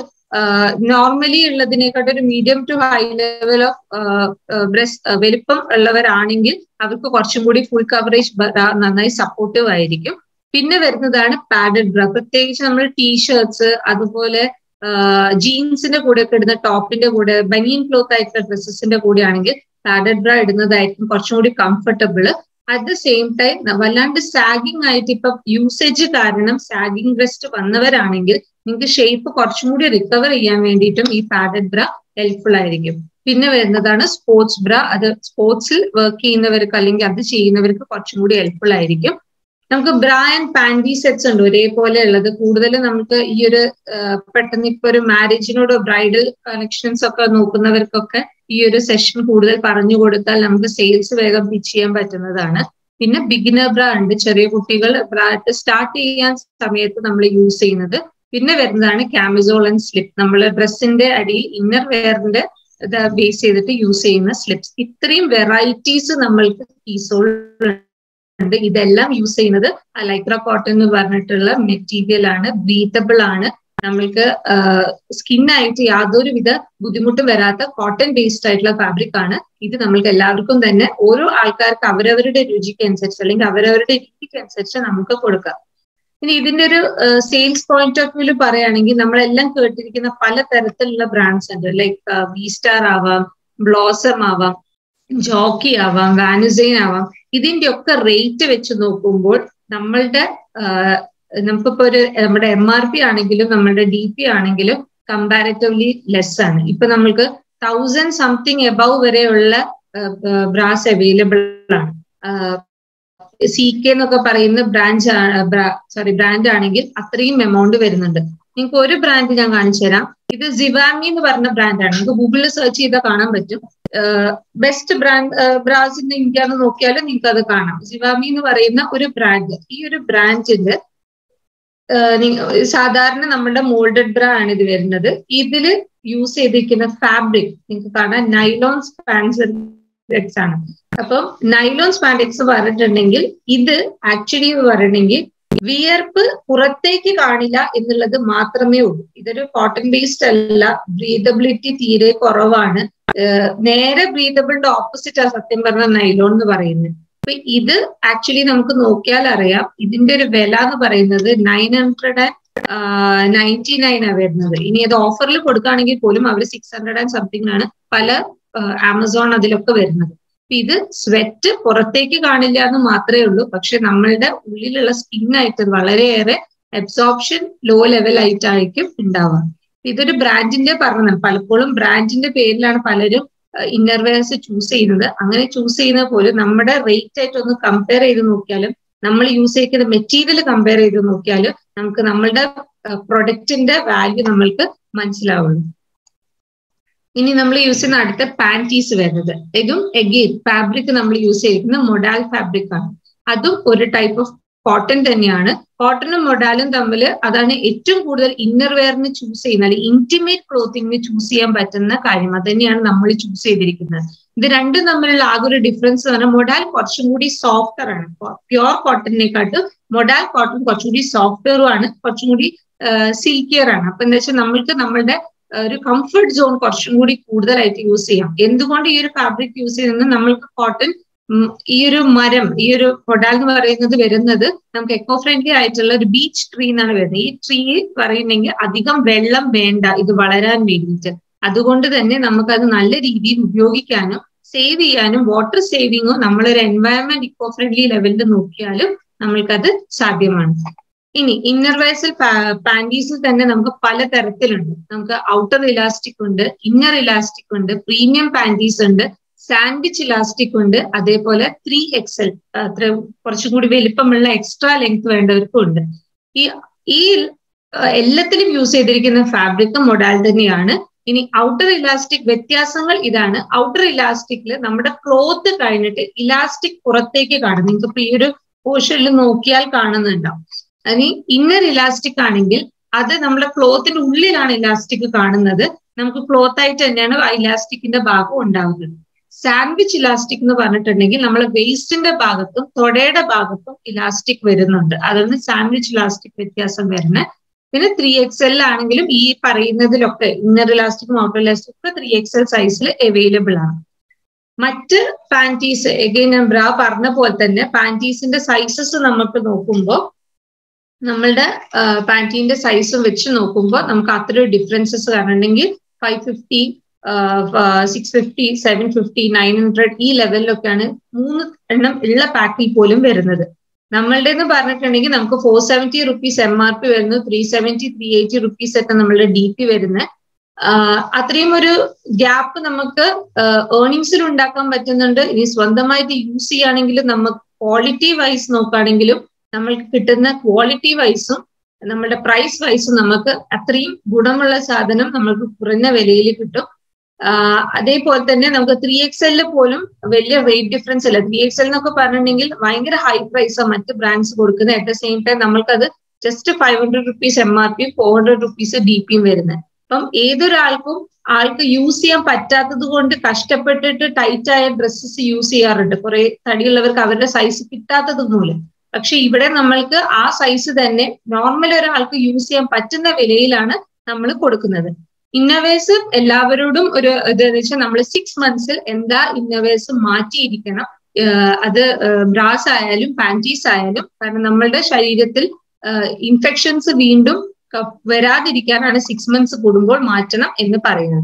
നോർമലി ഉള്ളതിനെക്കാട്ടും ഒരു medium to high level of breast വലിപ്പം ഉള്ളവരാണെങ്കിൽ അവർക്ക് കുറച്ചും കൂടി ഫുൾ കവറേജ് ബ്രാ നന്നായി സപ്പോർട്ടീവ് ആയിരിക്കും. പിന്നെ വരുന്നതാണ് പാഡഡ് ബ്രാ. പ്രത്യേകിച്ച് നമ്മൾ ടീഷർട്സ് അതുപോലെ ജീൻസിന്റെ കൂടെ ഒക്കെ ഇടുന്ന ടോപ്പിന്റെ കൂടെ ബനിയൻ ക്ലോത്ത് ആയിട്ടുള്ള ഡ്രസ്സസിന്റെ കൂടെ ആണെങ്കിൽ പാഡഡ് ബ്രാ ഇടുന്നതായിരിക്കും കുറച്ചും കൂടി comfortable. At the same time വല്ലാണ്ട് സാഗിങ് ആയിട്ട് ഇപ്പൊ യൂസേജ് കാരണം സാഗിങ് ബ്രസ്റ്റ് വന്നവരാണെങ്കിൽ നിങ്ങൾക്ക് ഷേപ്പ് കുറച്ചും കൂടി റിക്കവർ ചെയ്യാൻ വേണ്ടിയിട്ടും ഈ പാഡഡ് ബ്രാ ഹെൽപ്ഫുൾ ആയിരിക്കും. പിന്നെ വരുന്നതാണ് സ്പോർട്സ് ബ്രാ. അത് സ്പോർട്സിൽ വർക്ക് ചെയ്യുന്നവർക്ക് അല്ലെങ്കിൽ അത് ചെയ്യുന്നവർക്ക് കുറച്ചും കൂടി ഹെൽപ്ഫുൾ ആയിരിക്കും. നമുക്ക് ബ്രാ ആൻഡ് പാൻറ്റി സെറ്റ്സ് ഉണ്ട് ഒരേപോലെ ഉള്ളത്. കൂടുതലും നമുക്ക് ഈ ഒരു പെട്ടെന്ന് ഇപ്പൊ ഒരു മാരേജിനോട് ബ്രൈഡൽ കളക്ഷൻസ് ഒക്കെ നോക്കുന്നവർക്കൊക്കെ ഈ ഒരു സെഷൻ കൂടുതൽ പറഞ്ഞു കൊടുത്താൽ നമുക്ക് സെയിൽസ് വേഗം പിച്ച് ചെയ്യാൻ പറ്റുന്നതാണ്. പിന്നെ ബിഗിനർ ബ്രാ ഉണ്ട്, ചെറിയ കുട്ടികൾ ബ്രാ സ്റ്റാർട്ട് ചെയ്യാൻ സമയത്ത് നമ്മൾ യൂസ് ചെയ്യുന്നത്. പിന്നെ വരുന്നതാണ് കാമിസോൾ ആൻഡ് സ്ലിപ്പ്, നമ്മൾ ഡ്രസ്സിന്റെ അടിയിൽ ഇന്നർ വെയറിന്റെ ഇത് ബേസ് ചെയ്തിട്ട് യൂസ് ചെയ്യുന്ന സ്ലിപ്സ്. ഇത്രയും വെറൈറ്റീസ് നമ്മൾക്ക് കീസോൾ ഉണ്ട്. ഇതെല്ലാം യൂസ് ചെയ്യുന്നത് ലൈക്ര കോട്ടൺ എന്ന് പറഞ്ഞിട്ടുള്ള മെറ്റീരിയൽ ആണ്, ബ്രീത്തബിൾ ആണ്. നമ്മൾക്ക് സ്കിന്നായിട്ട് യാതൊരുവിധ ബുദ്ധിമുട്ടും വരാത്ത കോട്ടൺ ബേസ്ഡ് ആയിട്ടുള്ള ഫാബ്രിക് ആണ്. ഇത് നമ്മൾക്ക് എല്ലാവർക്കും തന്നെ ഓരോ ആൾക്കാർക്ക് അവരവരുടെ രുചിക്ക് അനുസരിച്ച് അല്ലെങ്കിൽ അവരവരുടെ രീതിക്ക് അനുസരിച്ച് നമുക്ക് കൊടുക്കാം. ഇനി ഇതിന്റെ ഒരു സെയിൽസ് പോയിന്റ് ഓഫ് വ്യൂല് പറയുകയാണെങ്കിൽ നമ്മളെല്ലാം കേട്ടിരിക്കുന്ന പല തരത്തിലുള്ള ബ്രാൻഡ്സ് ഉണ്ട്. ലൈക്ക് വി സ്റ്റാർ ആവാം, ബ്ലോസം ആവാം, ജോക്കി ആവാം, വാനുസൈൻ ആവാം. ഇതിന്റെ ഒക്കെ റേറ്റ് വെച്ച് നോക്കുമ്പോൾ നമ്മളുടെ നമുക്കിപ്പോ ഒരു നമ്മുടെ എം ആർ പി ആണെങ്കിലും നമ്മളുടെ ഡി പി ആണെങ്കിലും കമ്പാരിറ്റീവ്ലി ലെസ് ആണ്. ഇപ്പൊ നമ്മൾക്ക് തൗസൻഡ് സംതിങ് എബവ് വരെയുള്ള ബ്രാസ് അവൈലബിൾ ആണ്. സി കെ എന്നൊക്കെ പറയുന്ന ബ്രാൻഡ് സോറി ബ്രാൻഡ് ആണെങ്കിൽ അത്രയും എമൗണ്ട് വരുന്നുണ്ട്. നിങ്ങൾക്ക് ഒരു ബ്രാൻഡ് ഞാൻ കാണിച്ചു തരാം. ഇത് സിവാമി എന്ന് പറഞ്ഞ ബ്രാൻഡാണ്. നിങ്ങൾക്ക് ഗൂഗിളിൽ സെർച്ച് ചെയ്താൽ കാണാൻ പറ്റും. Best brand bras in India എന്ന് നോക്കിയാലും നിങ്ങൾക്ക് അത് കാണാം. സിവാമി എന്ന് പറയുന്ന ഒരു ബ്രാൻഡ്. ഈ ഒരു ബ്രാൻഡിന്റെ സാധാരണ നമ്മുടെ മോൾഡഡ് ബ്രാ ആണ് ഇത് വരുന്നത്. ഇതില് യൂസ് ചെയ്തിരിക്കുന്ന ഫാബ്രിക് നിങ്ങൾക്ക് കാണാം നൈലോൺ സ്പാൻഡെക്സ് ആണ്. അപ്പം നൈലോൺ സ്പാൻഡെക്സ് പറഞ്ഞിട്ടുണ്ടെങ്കിൽ ഇത് ആക്ച്വലി പറയണമെങ്കിൽ വിയർപ്പ് പുറത്തേക്ക് കാണില്ല എന്നുള്ളത് മാത്രമേ ഉള്ളൂ. ഇതൊരു കോട്ടൺ ബേസ്ഡ് അല്ല, ബ്രീതബിലിറ്റി തീരെ കുറവാണ്. നേരെ ബ്രീതബിളിന്റെ ഓപ്പോസിറ്റ് ആ സത്യം പറഞ്ഞ നൈലോൺ എന്ന് പറയുന്നത്. അപ്പൊ ഇത് ആക്ച്വലി നമുക്ക് നോക്കിയാൽ അറിയാം ഇതിന്റെ ഒരു വില എന്ന് പറയുന്നത് nine hundred and ninety nine ആ വരുന്നത്. ഇനി അത് ഓഫറിൽ കൊടുക്കുകയാണെങ്കിൽ പോലും അവർ സിക്സ് ഹൺഡ്രഡ് ആൻഡ് സംതിങ് ആണ് പല ആമസോൺ അതിലൊക്കെ വരുന്നത്. ഇത് സ്വെറ്റ് പുറത്തേക്ക് കാണില്ല എന്ന് മാത്രമേ ഉള്ളൂ, പക്ഷെ നമ്മളുടെ ഉള്ളിലുള്ള സ്കിന്നായിട്ട് വളരെയേറെ അബ്സോർപ്ഷൻ ലോ ലെവൽ ആയിട്ടായിരിക്കും ഉണ്ടാവുക. ഇതൊരു ബ്രാൻഡിന്റെ പറഞ്ഞത്, പലപ്പോഴും ബ്രാൻഡിന്റെ പേരിലാണ് പലരും ഇന്നർവെയർസ് ചൂസ് ചെയ്യുന്നത്. അങ്ങനെ ചൂസ് ചെയ്യുന്നത് പോലും നമ്മുടെ റേറ്റ് ആയിട്ട് ഒന്ന് കമ്പയർ ചെയ്ത് നോക്കിയാലും, നമ്മൾ യൂസ് ചെയ്യുന്ന മെറ്റീരിയൽ കമ്പയർ ചെയ്ത് നോക്കിയാലും നമുക്ക് നമ്മളുടെ പ്രൊഡക്റ്റിന്റെ വാല്യൂ നമ്മൾക്ക് മനസ്സിലാവുന്നു. ഇനി നമ്മൾ യൂസ് ചെയ്യുന്ന അടുത്ത പാൻറ്റീസ് വരുന്നത്, ഇതും എഗെയിൻ ഫാബ്രിക് നമ്മൾ യൂസ് ചെയ്യുന്ന മൊഡാൽ ഫാബ്രിക് ആണ്. അതും ഒരു ടൈപ്പ് ഓഫ് കോട്ടൺ തന്നെയാണ്. കോട്ടണും മൊഡാലും തമ്മിൽ അതാണ് ഏറ്റവും കൂടുതൽ ഇന്നർ വെയറിന് ചൂസ് ചെയ്യുന്ന, അല്ലെങ്കിൽ ഇന്റിമേറ്റ് ക്ലോത്തിങ്ങിന് ചൂസ് ചെയ്യാൻ പറ്റുന്ന കാര്യം. അത് തന്നെയാണ് നമ്മൾ ചൂസ് ചെയ്തിരിക്കുന്നത്. ഇത് രണ്ടും തമ്മിലുള്ള ആകെ ഒരു ഡിഫറൻസ് എന്ന് പറഞ്ഞാൽ മൊഡാൽ കുറച്ചും കൂടി സോഫ്റ്റർ ആണ്. പ്യുവർ കോട്ടണിനെക്കാട്ടും മൊഡാൽ കോട്ടൺ കുറച്ചും കൂടി സോഫ്റ്റ്വെയറും ആണ്, കുറച്ചും കൂടി സിൽക്കിയർ ആണ്. അപ്പൊ എന്താ വെച്ചാൽ നമ്മൾക്ക് നമ്മളുടെ ഒരു കംഫർട്ട് സോൺ കുറച്ചും കൂടി കൂടുതലായിട്ട് യൂസ് ചെയ്യാം. എന്തുകൊണ്ട് ഈ ഒരു ഫാബ്രിക് യൂസ് ചെയ്യുന്നത്, നമ്മൾക്ക് കോട്ടൺ ഈ ഒരു മരം, ഈ ഒരു മൊഡാൽ എന്ന് പറയുന്നത് വരുന്നത് നമുക്ക് എക്കോ ഫ്രണ്ട്ലി ആയിട്ടുള്ള ഒരു ബീച്ച് ട്രീ എന്നാണ് വരുന്നത്. ഈ ട്രീ പറയുന്നെങ്കിൽ അധികം വെള്ളം വേണ്ട ഇത് വളരാൻ വേണ്ടിയിട്ട്. അതുകൊണ്ട് തന്നെ നമുക്കത് നല്ല രീതിയിൽ ഉപയോഗിക്കാനും സേവ് ചെയ്യാനും വാട്ടർ സേവിങ്ങും നമ്മളൊരു എൻവയറമെന്റ് ഇക്കോ ഫ്രണ്ട്ലി ലെവലിൽ നോക്കിയാലും നമ്മൾക്കത് സാധ്യമാണ്. ഇനി ഇന്നർവെയർസിൽ പാൻറ്റീസിൽ തന്നെ നമുക്ക് പല തരത്തിലുണ്ട്. നമുക്ക് ഔട്ടർ ഇലാസ്റ്റിക് ഉണ്ട്, ഇന്നർ ഇലാസ്റ്റിക് ഉണ്ട്, പ്രീമിയം പാൻറ്റീസ് ഉണ്ട്, സാൻഡ്വിച്ച് ഇലാസ്റ്റിക് ഉണ്ട്, അതേപോലെ ത്രീ എക്സൽ അത്ര കുറച്ചും കൂടി വലിപ്പമുള്ള എക്സ്ട്രാ ലെങ്ത് വേണ്ടവർക്കും ഉണ്ട്. ഈ ഈ എല്ലാത്തിലും യൂസ് ചെയ്തിരിക്കുന്ന ഫാബ്രിക് മൊഡാൽ തന്നെയാണ്. ഇനി ഔട്ടർ ഇലാസ്റ്റിക് വ്യത്യാസങ്ങൾ ഇതാണ്. ഔട്ടർ ഇലാസ്റ്റിക്കില് നമ്മുടെ ക്ലോത്ത് കഴിഞ്ഞിട്ട് ഇലാസ്റ്റിക് പുറത്തേക്ക് കാണും. നിങ്ങൾക്ക് ഇപ്പൊ ഈ ഒരു പോർഷനിൽ നോക്കിയാൽ കാണുന്നുണ്ടാവും. ഇനി ഇന്നർ ഇലാസ്റ്റിക് ആണെങ്കിൽ അത് നമ്മുടെ ക്ലോത്തിന്റെ ഉള്ളിലാണ് ഇലാസ്റ്റിക് കാണുന്നത്. നമുക്ക് ക്ലോത്ത് ആയിട്ട് തന്നെയാണ് ആ ഇലാസ്റ്റിക്കിന്റെ ഭാഗം ഉണ്ടാവുന്നത്. സാൻഡ്വിച്ച് ഇലാസ്റ്റിക് എന്ന് പറഞ്ഞിട്ടുണ്ടെങ്കിൽ നമ്മളെ വേസ്റ്റിന്റെ ഭാഗത്തും തൊടയുടെ ഭാഗത്തും ഇലാസ്റ്റിക് വരുന്നുണ്ട്. അതാണ് സാൻഡ്വിച്ച് ഇലാസ്റ്റിക് വ്യത്യാസം വരുന്നത്. പിന്നെ ത്രീ എക്സ് എൽ ആണെങ്കിലും ഈ പറയുന്നതിലൊക്കെ ഇന്നർ ഇലാസ്റ്റിക്കും ഔട്ടർ ഇലാസ്റ്റിക്കും ഒക്കെ ത്രീ എക്സ് എൽ സൈസിൽ അവൈലബിൾ ആണ്. മറ്റ് പാൻറ്റീസ് എഗെയിൻ ഞാൻ ബ്രാ പറഞ്ഞ പോലെ തന്നെ പാൻറ്റീസിന്റെ സൈസസ് നമുക്ക് നോക്കുമ്പോൾ നമ്മളുടെ പാൻറ്റീന്റെ സൈസും വെച്ച് നോക്കുമ്പോൾ നമുക്ക് അത്ര ഡിഫറൻസസ് കാണണമെങ്കിൽ five fifty six fifty seven fifty nine hundred ഈ ലെവലിലൊക്കെയാണ് മൂന്ന് എണ്ണം ഉള്ള പാക്കിൽ പോലും വരുന്നത്. നമ്മളുടെ എന്ന് പറഞ്ഞിട്ടുണ്ടെങ്കിൽ നമുക്ക് four seventy rupees M R P വരുന്നു, three seventy three eighty rupees ഒക്കെ നമ്മളുടെ ഡി പി വരുന്നത്. അത്രയും ഒരു ഗ്യാപ്പ് നമുക്ക് ഏർണിങ്സിൽ ഉണ്ടാക്കാൻ പറ്റുന്നുണ്ട്. ഇനി സ്വന്തമായിട്ട് യൂസ് ചെയ്യുകയാണെങ്കിലും നമുക്ക് ക്വാളിറ്റി വൈസ് നോക്കുകയാണെങ്കിലും നമ്മൾക്ക് കിട്ടുന്ന ക്വാളിറ്റി വൈസും നമ്മുടെ പ്രൈസ് വൈസും നമുക്ക് അത്രയും ഗുണമുള്ള സാധനം നമ്മൾക്ക് കുറഞ്ഞ വിലയിൽ കിട്ടും. അതേപോലെ തന്നെ നമുക്ക് ത്രീ എക്സ് എല്ലിൽ പോലും വലിയ റേറ്റ് ഡിഫറൻസ് ഇല്ല. ത്രീ എക്സ് എൽ എന്നൊക്കെ പറഞ്ഞിട്ടുണ്ടെങ്കിൽ ഭയങ്കര ഹൈ പ്രൈസാണ് മറ്റ് ബ്രാൻഡ്സ് കൊടുക്കുന്നത്. അറ്റ് ദ സെയിം ടൈം നമ്മൾക്കത് just five hundred rupees M R പിയും ഫോർ ഹൺഡ്രഡ് റുപ്പീസ് ഡി പിയും വരുന്നത്. അപ്പം ഏതൊരാൾക്കും ആൾക്ക് യൂസ് ചെയ്യാൻ പറ്റാത്തത് കൊണ്ട് കഷ്ടപ്പെട്ടിട്ട് ടൈറ്റ് ആയ ഡ്രസ്സസ് യൂസ് ചെയ്യാറുണ്ട്. കുറെ തടിയുള്ളവർക്ക് അവരുടെ സൈസ് കിട്ടാത്തത് മൂലം. പക്ഷെ ഇവിടെ നമ്മൾക്ക് ആ സൈസ് തന്നെ നോർമൽ ഒരാൾക്ക് യൂസ് ചെയ്യാൻ പറ്റുന്ന വിലയിലാണ് നമ്മൾ കൊടുക്കുന്നത്. ഇന്നവേഴ്സ് എല്ലാവരോടും ഒരു ഇതെന്ന് വെച്ചാൽ നമ്മൾ സിക്സ് മന്ത്സിൽ എന്താ ഇന്നവേഴ്സ് മാറ്റിയിരിക്കണം. അത് ബ്രാസ് ആയാലും പാൻറ്റീസ് ആയാലും, കാരണം നമ്മളുടെ ശരീരത്തിൽ ഇൻഫെക്ഷൻസ് വീണ്ടും വരാതിരിക്കാനാണ് സിക്സ് മന്ത്സ് കൂടുമ്പോൾ മാറ്റണം എന്ന് പറയുന്നത്.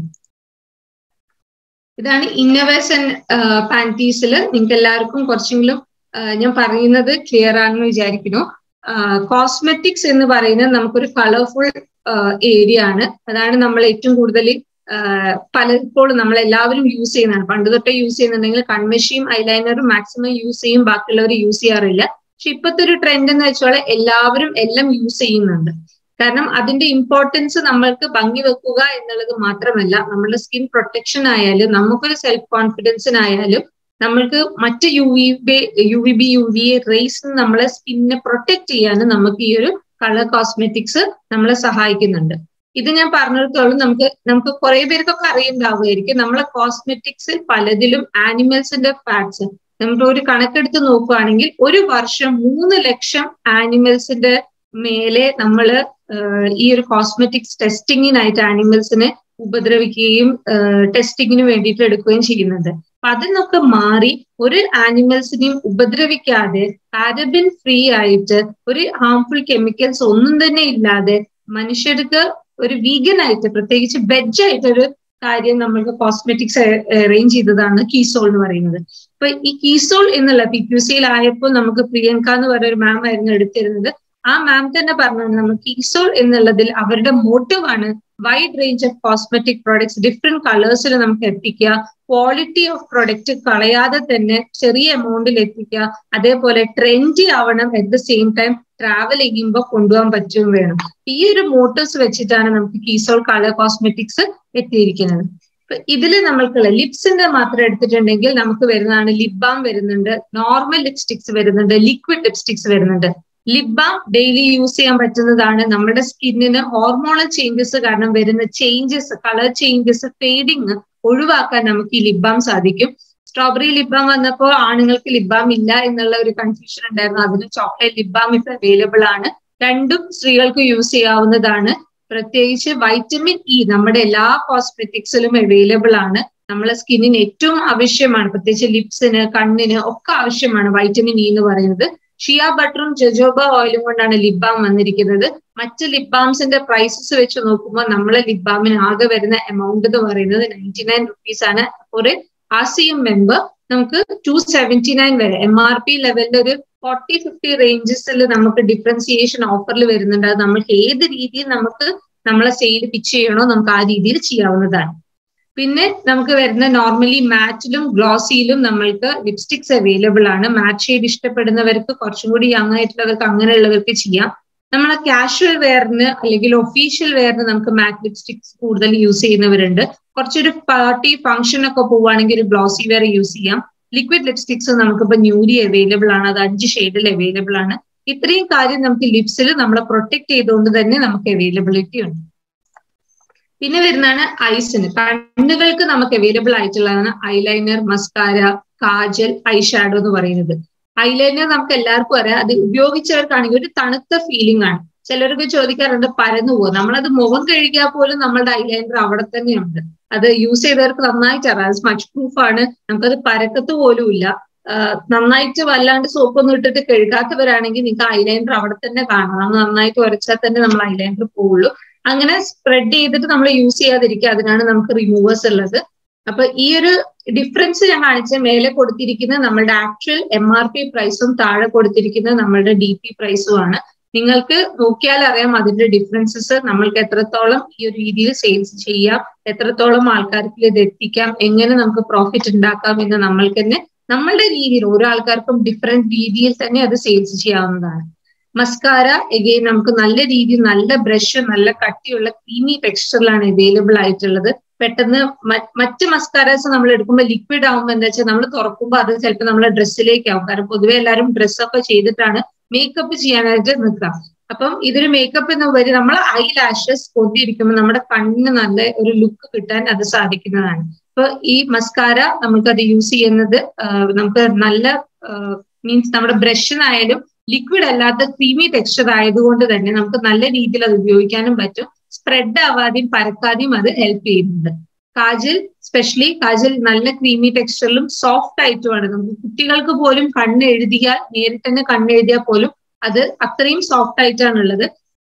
ഇതാണ് ഇന്നവേഴ്സ് ആൻഡ് പാൻറ്റീസിൽ. നിങ്ങൾക്ക് എല്ലാവർക്കും കുറച്ചെങ്കിലും ഞാൻ പറയുന്നത് ക്ലിയർ ആണെന്ന് വിചാരിക്കുന്നു. കോസ്മെറ്റിക്സ് എന്ന് പറയുന്നത് നമുക്കൊരു കളർഫുൾ ഏരിയ ആണ്. അതാണ് നമ്മൾ ഏറ്റവും കൂടുതൽ പലപ്പോഴും നമ്മൾ എല്ലാവരും യൂസ് ചെയ്യുന്നതാണ്. പണ്ട് തൊട്ടേ യൂസ് ചെയ്യുന്നുണ്ടെങ്കിൽ കൺമഷിയും ഐലൈനറും മാക്സിമം യൂസ് ചെയ്യും, ബാക്കിയുള്ളവർ യൂസ് ചെയ്യാറില്ല. പക്ഷെ ഇപ്പോഴത്തെ ഒരു ട്രെൻഡ് എന്ന് വെച്ചാൽ എല്ലാവരും എല്ലാം യൂസ് ചെയ്യുന്നുണ്ട്. കാരണം അതിന്റെ ഇമ്പോർട്ടൻസ് നമ്മൾക്ക് ഭംഗി വെക്കുക എന്നുള്ളത് മാത്രമല്ല, നമ്മുടെ സ്കിൻ പ്രൊട്ടക്ഷൻ ആയാലും നമുക്കൊരു സെൽഫ് കോൺഫിഡൻസിനായാലും നമ്മൾക്ക് മറ്റ് U V B U V B U V A rays നമ്മളെ സ്കിന്നിനെ പ്രൊട്ടക്ട് ചെയ്യാനും നമുക്ക് ഈ ഒരു കളർ കോസ്മെറ്റിക്സ് നമ്മളെ സഹായിക്കുന്നുണ്ട്. ഇത് ഞാൻ പറഞ്ഞിടത്തോളം നമുക്ക് നമുക്ക് കുറെ പേർക്കൊക്കെ അറിയുണ്ടാവുമായിരിക്കും. നമ്മളെ കോസ്മെറ്റിക്സിൽ പലതിലും ആനിമൽസിന്റെ ഫാറ്റ്സ് നമ്മൾ ഒരു കണക്കെടുത്ത് നോക്കുകയാണെങ്കിൽ ഒരു വർഷം മൂന്ന് ലക്ഷം ആനിമൽസിന്റെ മേലെ നമ്മൾ ഈ ഒരു കോസ്മെറ്റിക്സ് ടെസ്റ്റിങ്ങിനായിട്ട് ആനിമൽസിനെ ഉപദ്രവിക്കുകയും ടെസ്റ്റിങ്ങിന് വേണ്ടിയിട്ട് എടുക്കുകയും ചെയ്യുന്നുണ്ട്. അപ്പൊ അതിനൊക്കെ മാറി ഒരു ആനിമൽസിനെയും ഉപദ്രവിക്കാതെ പാരബിൻ ഫ്രീ ആയിട്ട് ഒരു ഹാംഫുൾ കെമിക്കൽസ് ഒന്നും തന്നെ ഇല്ലാതെ മനുഷ്യർക്ക് ഒരു വീഗൻ ആയിട്ട് പ്രത്യേകിച്ച് വെജ് ആയിട്ടൊരു കാര്യം നമ്മൾക്ക് കോസ്മെറ്റിക്സ് അറേഞ്ച് ചെയ്തതാണ് കീസോൾ എന്ന് പറയുന്നത്. അപ്പൊ ഈ കീസോൾ എന്നുള്ള പി ക്യു സിയിലായപ്പോൾ നമുക്ക് പ്രിയങ്ക എന്ന് പറയുന്ന ഒരു മാം ആയിരുന്നു എടുത്തിരുന്നത്. ആ മാം തന്നെ പറഞ്ഞാണ് നമുക്ക് കീസോൾ എന്നുള്ളതിൽ അവരുടെ മോട്ടീവാണ് wide range of cosmetic products different കളേഴ്സിൽ നമുക്ക് എത്തിക്കുക, ക്വാളിറ്റി ഓഫ് പ്രൊഡക്റ്റ് കളയാതെ തന്നെ ചെറിയ എമൗണ്ടിൽ എത്തിക്കുക, അതേപോലെ ട്രെൻഡി ആവണം, at the same time travel ചെയ്യുമ്പോൾ കൊണ്ടുപോകാൻ പറ്റുകയും വേണം. ഈ ഒരു മോട്ടീവ്സ് വെച്ചിട്ടാണ് നമുക്ക് കീസോൾ കളർ കോസ്മെറ്റിക്സ് എത്തിയിരിക്കുന്നത്. അപ്പൊ ഇതില് നമ്മൾക്കുള്ള ലിപ്സിന്റെ മാത്രം എടുത്തിട്ടുണ്ടെങ്കിൽ നമുക്ക് വരുന്നതാണ് ലിപ് ബാം വരുന്നുണ്ട്, നോർമൽ ലിപ്സ്റ്റിക്സ് വരുന്നുണ്ട്, ലിക്വിഡ് ലിപ്സ്റ്റിക്സ് വരുന്നുണ്ട്. ലിപ് ബാം ഡെയിലി യൂസ് ചെയ്യാൻ പറ്റുന്നതാണ്. നമ്മുടെ സ്കിന്നിന് ഹോർമോണൽ ചേഞ്ചസ് കാരണം വരുന്ന ചേഞ്ചസ്, കളർ ചേഞ്ചസ്, ഫേഡിങ് ഒഴിവാക്കാൻ നമുക്ക് ഈ ലിപ് ബാം സാധിക്കും. സ്ട്രോബെറി ലിപ് ബാം വന്നപ്പോൾ ആണുങ്ങൾക്ക് ലിപ് ബാം ഇല്ല എന്നുള്ള ഒരു കൺഫ്യൂഷൻ ഉണ്ടായിരുന്നു. അതിന് ചോക്ലേറ്റ് ലിപ് ബാം ഇപ്പൊ അവൈലബിൾ ആണ്. രണ്ടും സ്ത്രീകൾക്ക് യൂസ് ചെയ്യാവുന്നതാണ്. പ്രത്യേകിച്ച് വൈറ്റമിൻ ഇ നമ്മുടെ എല്ലാ കോസ്മെറ്റിക്സിലും അവൈലബിൾ ആണ്. നമ്മളെ സ്കിന്നിന് ഏറ്റവും ആവശ്യമാണ്, പ്രത്യേകിച്ച് ലിപ്സിന്, കണ്ണിന് ഒക്കെ ആവശ്യമാണ് വൈറ്റമിൻ ഇ എന്ന് പറയുന്നത്. ഷിയ ബട്ടറും ജോജോബ ഓയിലും കൊണ്ടാണ് ലിപ് ബാം വന്നിരിക്കുന്നത്. മറ്റ് ലിപ് ബാംസിന്റെ പ്രൈസസ് വെച്ച് നോക്കുമ്പോൾ നമ്മളെ ലിപ് ബാമിന് ആകെ വരുന്ന എമൗണ്ട് എന്ന് പറയുന്നത് നയൻറ്റി നയൻ റുപ്പീസ് ആണ്. ഒരു ആർ സി എം മെമ്പർ നമുക്ക് ടു സെവൻറ്റി നയൻ വരെ എം ആർ പി ലെവലിൽ ഒരു ഫോർട്ടി ഫിഫ്റ്റി റേഞ്ചസിൽ നമുക്ക് ഡിഫറൻസിയേഷൻ ഓഫറിൽ വരുന്നുണ്ട്. അത് നമുക്ക് ഏത് രീതിയിൽ നമുക്ക് നമ്മളെ സെയിൽ പിച്ച് ചെയ്യണോ നമുക്ക് ആ രീതിയിൽ ചെയ്യാവുന്നതാണ്. പിന്നെ നമുക്ക് വരുന്ന നോർമലി മാറ്റിലും ഗ്ലോസിയിലും നമ്മൾക്ക് ലിപ്സ്റ്റിക്സ് അവൈലബിൾ ആണ്. മാറ്റ് ഷെയ്ഡ് ഇഷ്ടപ്പെടുന്നവർക്ക്, കുറച്ചും കൂടി യങ് ആയിട്ടുള്ളവർക്ക്, അങ്ങനെയുള്ളവർക്ക് ചെയ്യാം. നമ്മളെ കാഷ്വൽ വെയറിന് അല്ലെങ്കിൽ ഒഫീഷ്യൽ വെയറിന് നമുക്ക് മാറ്റ് ലിപ്സ്റ്റിക്സ് കൂടുതൽ യൂസ് ചെയ്യുന്നവരുണ്ട്. കുറച്ചൊരു പാർട്ടി ഫംഗ്ഷൻ ഒക്കെ പോവുകയാണെങ്കിൽ ഒരു ഗ്ലോസി വെയർ യൂസ് ചെയ്യാം. ലിക്വിഡ് ലിപ്സ്റ്റിക്സ് നമുക്കിപ്പോൾ ന്യൂലി അവൈലബിൾ ആണ്, അത് അഞ്ച് ഷെയ്ഡിൽ അവൈലബിൾ ആണ്. ഇത്രയും കാര്യം നമുക്ക് ലിപ്സിൽ നമ്മളെ പ്രൊട്ടക്ട് ചെയ്തുകൊണ്ട് തന്നെ നമുക്ക് അവൈലബിലിറ്റി ഉണ്ട്. പിന്നെ വരുന്നതാണ് ഐസിന്. കണ്ണുകൾക്ക് നമുക്ക് അവൈലബിൾ ആയിട്ടുള്ളതാണ് eyeliner, mascara, kajal, eye shadow എന്ന് പറയുന്നത്. ഐലൈനർ നമുക്ക് എല്ലാവർക്കും അറിയാം, അത് ഉപയോഗിച്ചവർക്കാണെങ്കിൽ ഒരു തണുത്ത ഫീലിംഗ് ആണ്. ചിലർക്ക് ചോദിക്കാറുണ്ട് പരന്നു പോകും. നമ്മളത് മുഖം കഴുകിയാൽ പോലും നമ്മളുടെ ഐലൈനർ അവിടെ തന്നെയുണ്ട്. അത് യൂസ് ചെയ്തവർക്ക് നന്നായിട്ട് അറിയാം, അത് സ്മച്ച് പ്രൂഫ് ആണ്, നമുക്കത് പരക്കത്ത് പോലും ഇല്ല. നന്നായിട്ട് വല്ലാണ്ട് സോപ്പൊന്നും ഇട്ടിട്ട് കഴുകാത്തവരാണെങ്കിൽ നിങ്ങൾക്ക് ഐലൈനർ അവിടെ തന്നെ കാണാം. നമ്മൾ നന്നായിട്ട് ഉരച്ചാൽ തന്നെ നമ്മൾ ഐലൈനർ പോവുള്ളൂ. അങ്ങനെ സ്പ്രെഡ് ചെയ്തിട്ട് നമ്മൾ യൂസ് ചെയ്യാതിരിക്കുക, അതിനാണ് നമുക്ക് റിമൂവേഴ്സ് ഉള്ളത്. അപ്പൊ ഈ ഒരു ഡിഫറൻസ് ഞാൻ കാണിച്ച മേലെ കൊടുത്തിരിക്കുന്ന നമ്മളുടെ ആക്ച്വൽ എം ആർ പി പ്രൈസും താഴെ കൊടുത്തിരിക്കുന്ന നമ്മളുടെ ഡി പി പ്രൈസും ആണ്. നിങ്ങൾക്ക് നോക്കിയാൽ അറിയാം അതിന്റെ ഡിഫറൻസസ്, നമ്മൾക്ക് എത്രത്തോളം ഈ ഒരു രീതിയിൽ സെയിൽസ് ചെയ്യാം, എത്രത്തോളം ആൾക്കാർക്ക് ഇത് എത്തിക്കാം, എങ്ങനെ നമുക്ക് പ്രോഫിറ്റ് ഉണ്ടാക്കാം എന്ന് നമ്മൾക്ക് തന്നെ നമ്മളുടെ രീതിയിൽ ഓരോ ആൾക്കാർക്കും ഡിഫറെന്റ് രീതിയിൽ തന്നെ അത് സെയിൽസ് ചെയ്യാവുന്നതാണ്. മസ്കാര എഗെയിൻ നമുക്ക് നല്ല രീതിയിൽ നല്ല ബ്രഷ്, നല്ല കട്ടിയുള്ള ക്രീമി ടെക്സ്ചറിലാണ് അവൈലബിൾ ആയിട്ടുള്ളത്. പെട്ടെന്ന് മറ്റ് മസ്കാരാസ് നമ്മൾ എടുക്കുമ്പോൾ ലിക്വിഡ് ആവുമ്പോൾ എന്താ വെച്ചാൽ നമ്മൾ തുറക്കുമ്പോൾ അത് ചിലപ്പോൾ നമ്മളെ ഡ്രസ്സിലേക്കാവും. കാരണം പൊതുവെ എല്ലാവരും ഡ്രസ്സൊക്കെ ചെയ്തിട്ടാണ് മേക്കപ്പ് ചെയ്യാനായിട്ട് നിൽക്കുക. അപ്പം ഇതൊരു മേക്കപ്പ് എന്ന് വരി നമ്മൾ ഐ ലാഷസ് കൊണ്ടിരിക്കുമ്പോൾ നമ്മുടെ കണ്ണിന് നല്ല ഒരു ലുക്ക് കിട്ടാൻ അത് സാധിക്കുന്നതാണ്. അപ്പൊ ഈ മസ്കാര നമുക്ക് അത് യൂസ് ചെയ്യുന്നത് നമുക്ക് നല്ല മീൻസ് നമ്മുടെ ബ്രഷിനായാലും ലിക്വിഡ് അല്ലാത്ത ക്രീമി ടെക്സ്ചർ ആയതുകൊണ്ട് തന്നെ നമുക്ക് നല്ല രീതിയിൽ അത് ഉപയോഗിക്കാനും പറ്റും. സ്പ്രെഡ് ആവാതെയും പരക്കാതെയും അത് ഹെൽപ്പ് ചെയ്യുന്നുണ്ട്. കാജൽ സ്പെഷ്യലി കാജൽ നല്ല ക്രീമി ടെക്സ്ചറിലും സോഫ്റ്റ് ആയിട്ടുമാണ്. നമുക്ക് കുട്ടികൾക്ക് പോലും കണ്ണ് എഴുതിയാൽ നേരിട്ട് തന്നെ കണ്ണ് എഴുതിയാൽ പോലും അത് അത്രയും സോഫ്റ്റ് ആയിട്ടാണുള്ളത്.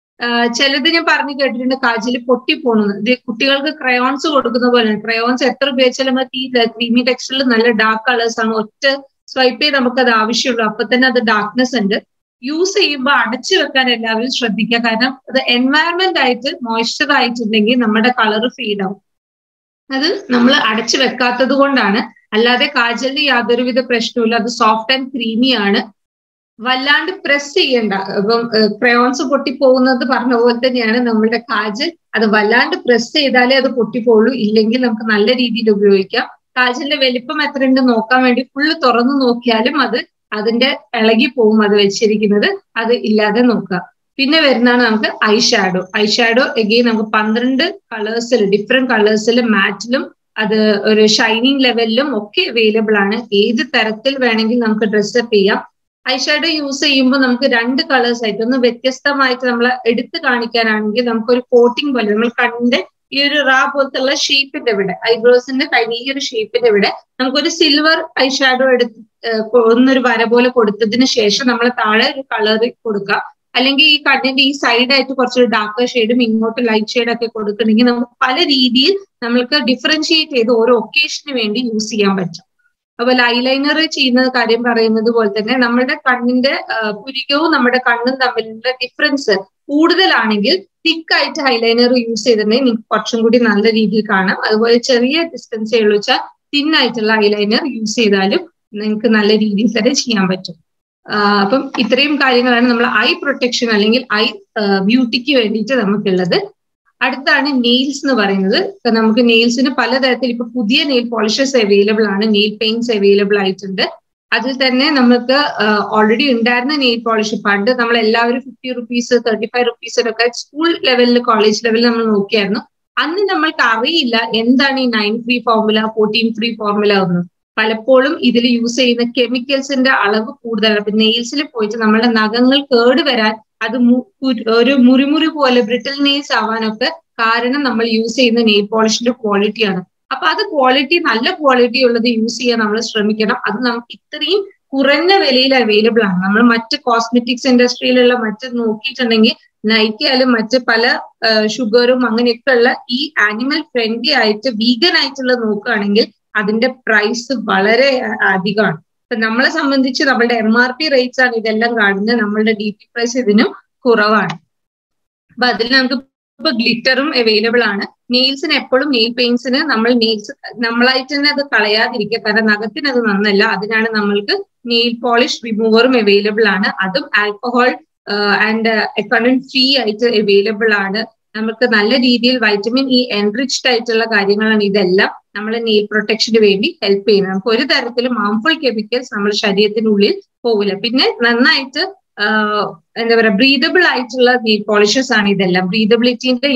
ചിലത് ഞാൻ പറഞ്ഞു കേട്ടിട്ടുണ്ട് കാജൽ പൊട്ടിപ്പോണുന്നത്. ഇത് കുട്ടികൾക്ക് ക്രയോൺസ് കൊടുക്കുന്ന പോലെയാണ്. ക്രയോൺസ് എത്ര ഉപയോഗിച്ചാലും ഈ ക്രീമി ടെക്സ്ചറിൽ നല്ല ഡാർക്ക് കളേഴ്സ് ആണ്. ഒറ്റ സ്വൈപ്പ് ചെയ്ത് നമുക്കത് ആവശ്യമുള്ളൂ, അപ്പൊ തന്നെ അത് ഡാർക്ക്നെസ് ഉണ്ട്. യൂസ് ചെയ്യുമ്പോൾ അടച്ചു വെക്കാൻ എല്ലാവരും ശ്രദ്ധിക്കുക. കാരണം അത് എൻവയറമെന്റ് ആയിട്ട് മോയ്സ്ചർ ആയിട്ടുണ്ടെങ്കിൽ നമ്മുടെ കളർ ഫീഡ് ആവും. അത് നമ്മൾ അടച്ചു വെക്കാത്തത് കൊണ്ടാണ്. അല്ലാതെ കാജലിന് യാതൊരുവിധ പ്രശ്നവുമില്ല. അത് സോഫ്റ്റ് ആൻഡ് ക്രീമി ആണ്. വല്ലാണ്ട് പ്രസ് ചെയ്യണ്ട. ഇപ്പം ക്രയോൺസ് പൊട്ടിപ്പോകുന്നത് പറഞ്ഞ പോലെ തന്നെയാണ് നമ്മളുടെ കാജൽ. അത് വല്ലാണ്ട് പ്രസ് ചെയ്താലേ അത് പൊട്ടിപ്പോളൂ, ഇല്ലെങ്കിൽ നമുക്ക് നല്ല രീതിയിൽ ഉപയോഗിക്കാം. കാജലിന്റെ വലിപ്പം എത്ര ഉണ്ട് നോക്കാൻ വേണ്ടി ഫുള്ള് തുറന്നു നോക്കിയാലും അത് അതിന്റെ ഇളകി പോകും അത് വെച്ചിരിക്കുന്നത്. അത് ഇല്ലാതെ നോക്കുക. പിന്നെ വരുന്നതാണ് നമുക്ക് eye shadow. Eye shadow again നമുക്ക് പന്ത്രണ്ട് കളേഴ്സിൽ ഡിഫറെന്റ് കളേഴ്സിൽ മാറ്റിലും അത് ഒരു ഷൈനിങ് ലെവലിലും ഒക്കെ അവൈലബിൾ ആണ്. ഏത് തരത്തിൽ വേണമെങ്കിൽ നമുക്ക് ഡ്രസ്സപ്പ് ചെയ്യാം. ഐ ഷാഡോ യൂസ് ചെയ്യുമ്പോൾ നമുക്ക് രണ്ട് കളേഴ്സ് ആയിട്ട് ഒന്ന് വ്യത്യസ്തമായിട്ട് നമ്മൾ എടുത്ത് കാണിക്കാനാണെങ്കിൽ നമുക്കൊരു കോട്ടിങ് പോലെ നമ്മൾ കണ്ണിന്റെ ഈ ഒരു റാ പോലത്തുള്ള ഷേപ്പിന്റെ ഇവിടെ ഐബ്രോസിന്റെ കഴിഞ്ഞ ഈ ഒരു ഷേപ്പിന്റെ ഇവിടെ നമുക്കൊരു സിൽവർ ഐ ഷാഡോ എടുത്ത് ഒന്നൊരു വര പോലെ കൊടുത്തതിന് ശേഷം നമ്മൾ താഴെ ഒരു കളർ കൊടുക്കുക. അല്ലെങ്കിൽ ഈ കണ്ണിന്റെ ഈ സൈഡായിട്ട് കുറച്ചൊരു ഡാർക്ക് ഷെയ്ഡും ഇങ്ങോട്ട് ലൈറ്റ് ഷെയ്ഡ് ഒക്കെ കൊടുക്കണമെങ്കിൽ നമുക്ക് പല രീതിയിൽ നമ്മൾക്ക് ഡിഫറൻഷിയേറ്റ് ചെയ്ത് ഓരോ ഒക്കേഷന് വേണ്ടി യൂസ് ചെയ്യാൻ പറ്റും. അതുപോലെ ഐലൈനർ ചെയ്യുന്ന കാര്യം പറയുന്നത് പോലെ തന്നെ നമ്മുടെ കണ്ണിന്റെ പുരികവും നമ്മുടെ കണ്ണും തമ്മിലുള്ള ഡിഫറൻസ് കൂടുതലാണെങ്കിൽ തിക്ക് ആയിട്ട് ഐലൈനർ യൂസ് ചെയ്തിട്ടുണ്ടെങ്കിൽ നിങ്ങൾക്ക് കുറച്ചും കൂടി നല്ല രീതിയിൽ കാണാം. അതുപോലെ ചെറിയ ഡിസ്റ്റൻസേ ഉള്ളൂ വെച്ചാൽ തിൻ ആയിട്ടുള്ള ഐലൈനർ യൂസ് ചെയ്താലും നിങ്ങൾക്ക് നല്ല രീതിയിൽ തന്നെ ചെയ്യാൻ പറ്റും. അപ്പം ഇത്രയും കാര്യങ്ങളാണ് നമ്മൾ ഐ പ്രൊട്ടക്ഷൻ അല്ലെങ്കിൽ ഐ ബ്യൂട്ടിക്ക് വേണ്ടിയിട്ട് നമുക്കുള്ളത്. അടുത്താണ് നെയിൽസ് എന്ന് പറയുന്നത്. നമുക്ക് നെയിൽസിന് പലതരത്തിൽ ഇപ്പൊ പുതിയ നെയിൽ പോളിഷസ് അവൈലബിൾ ആണ്, നെയിൽ പെയിന്റ്സ് അവൈലബിൾ ആയിട്ടുണ്ട്. അതിൽ തന്നെ നമുക്ക് ഓൾറെഡി ഉണ്ടായിരുന്ന നെയിൽ പോളിഷ് പണ്ട് നമ്മൾ എല്ലാവരും ഫിഫ്റ്റി റുപ്പീസ് തേർട്ടി ഫൈവ് റുപ്പീസിലൊക്കെ സ്കൂൾ ലെവലിൽ കോളേജ് ലെവലിൽ നമ്മൾ നോക്കിയായിരുന്നു. അന്ന് നമ്മൾക്ക് അറിയില്ല എന്താണ് ഈ nine free formula fourteen free formula ഒന്നും. പലപ്പോഴും ഇതിൽ യൂസ് ചെയ്യുന്ന കെമിക്കൽസിന്റെ അളവ് കൂടുതലാണ്. അപ്പൊ നെയിൽസിൽ പോയിട്ട് നമ്മുടെ നഖങ്ങൾ കേട് വരാൻ, അത് ഒരു മുറിമുറി പോലെ ബ്രിട്ടിൽ നെയിൽസ് ആവാനൊക്കെ കാരണം നമ്മൾ യൂസ് ചെയ്യുന്ന നെയിൽ പോളിഷിന്റെ ക്വാളിറ്റിയാണ്. അപ്പൊ അത് ക്വാളിറ്റി നല്ല ക്വാളിറ്റി ഉള്ളത് യൂസ് ചെയ്യാൻ നമ്മൾ ശ്രമിക്കണം. അത് നമുക്ക് ഇത്രയും കുറഞ്ഞ വിലയിൽ അവൈലബിൾ ആണ്. നമ്മൾ മറ്റ് കോസ്മെറ്റിക്സ് ഇൻഡസ്ട്രിയിലുള്ള മറ്റ് നോക്കിയിട്ടുണ്ടെങ്കിൽ നൈക്കിയാലും മറ്റ് പല ഷുഗറും അങ്ങനെയൊക്കെ ഉള്ള ഈ ആനിമൽ ഫ്രണ്ട്ലി ആയിട്ട് വീഗൻ ആയിട്ടുള്ള നോക്കുകയാണെങ്കിൽ അതിന്റെ പ്രൈസ് വളരെ അധികമാണ്. ഇപ്പൊ നമ്മളെ സംബന്ധിച്ച് നമ്മളുടെ എം ആർ പി റേറ്റ്സ് ആണ് ഇതെല്ലാം കാണുന്നത്, നമ്മളുടെ ഡി പി പ്രൈസ് ഇതിനും കുറവാണ്. അപ്പൊ അതിൽ നമുക്ക് ഇപ്പൊ ഗ്ലിറ്ററും അവൈലബിൾ ആണ്. നെയിൽസിന് എപ്പോഴും നെയിൽ പെയിന്റ്സിന് നമ്മൾ നെയിൽസ് നമ്മളായിട്ട് തന്നെ അത് കളയാതിരിക്കുക, കാരണം നഖത്തിന് അത് നന്നല്ല. അതിനാണ് നമ്മൾക്ക് നെയിൽ പോളിഷ് റിമൂവറും അവൈലബിൾ ആണ്. അതും ആൽക്കഹോൾ ആൻഡ് എക്കണോമിക് ഫ്രീ ആയിട്ട് അവൈലബിൾ ആണ്. നമുക്ക് നല്ല രീതിയിൽ വൈറ്റമിൻ ഇ എൻറിച്ച്ഡ് ആയിട്ടുള്ള കാര്യങ്ങളാണ് ഇതെല്ലാം നമ്മളെ നെയിൽ പ്രൊട്ടക്ഷന് വേണ്ടി ഹെൽപ്പ് ചെയ്യുന്നത്. നമുക്ക് ഒരു തരത്തിലും ഹാംഫുൾ കെമിക്കൽസ് നമ്മുടെ ശരീരത്തിനുള്ളിൽ പോകില്ല. പിന്നെ നന്നായിട്ട് എന്താ പറയുക ബ്രീതബിൾ ആയിട്ടുള്ള നെയിൽ പോളിഷസ് ആണ് ഇതെല്ലാം. ബ്രീതബിലിറ്റിന്റെ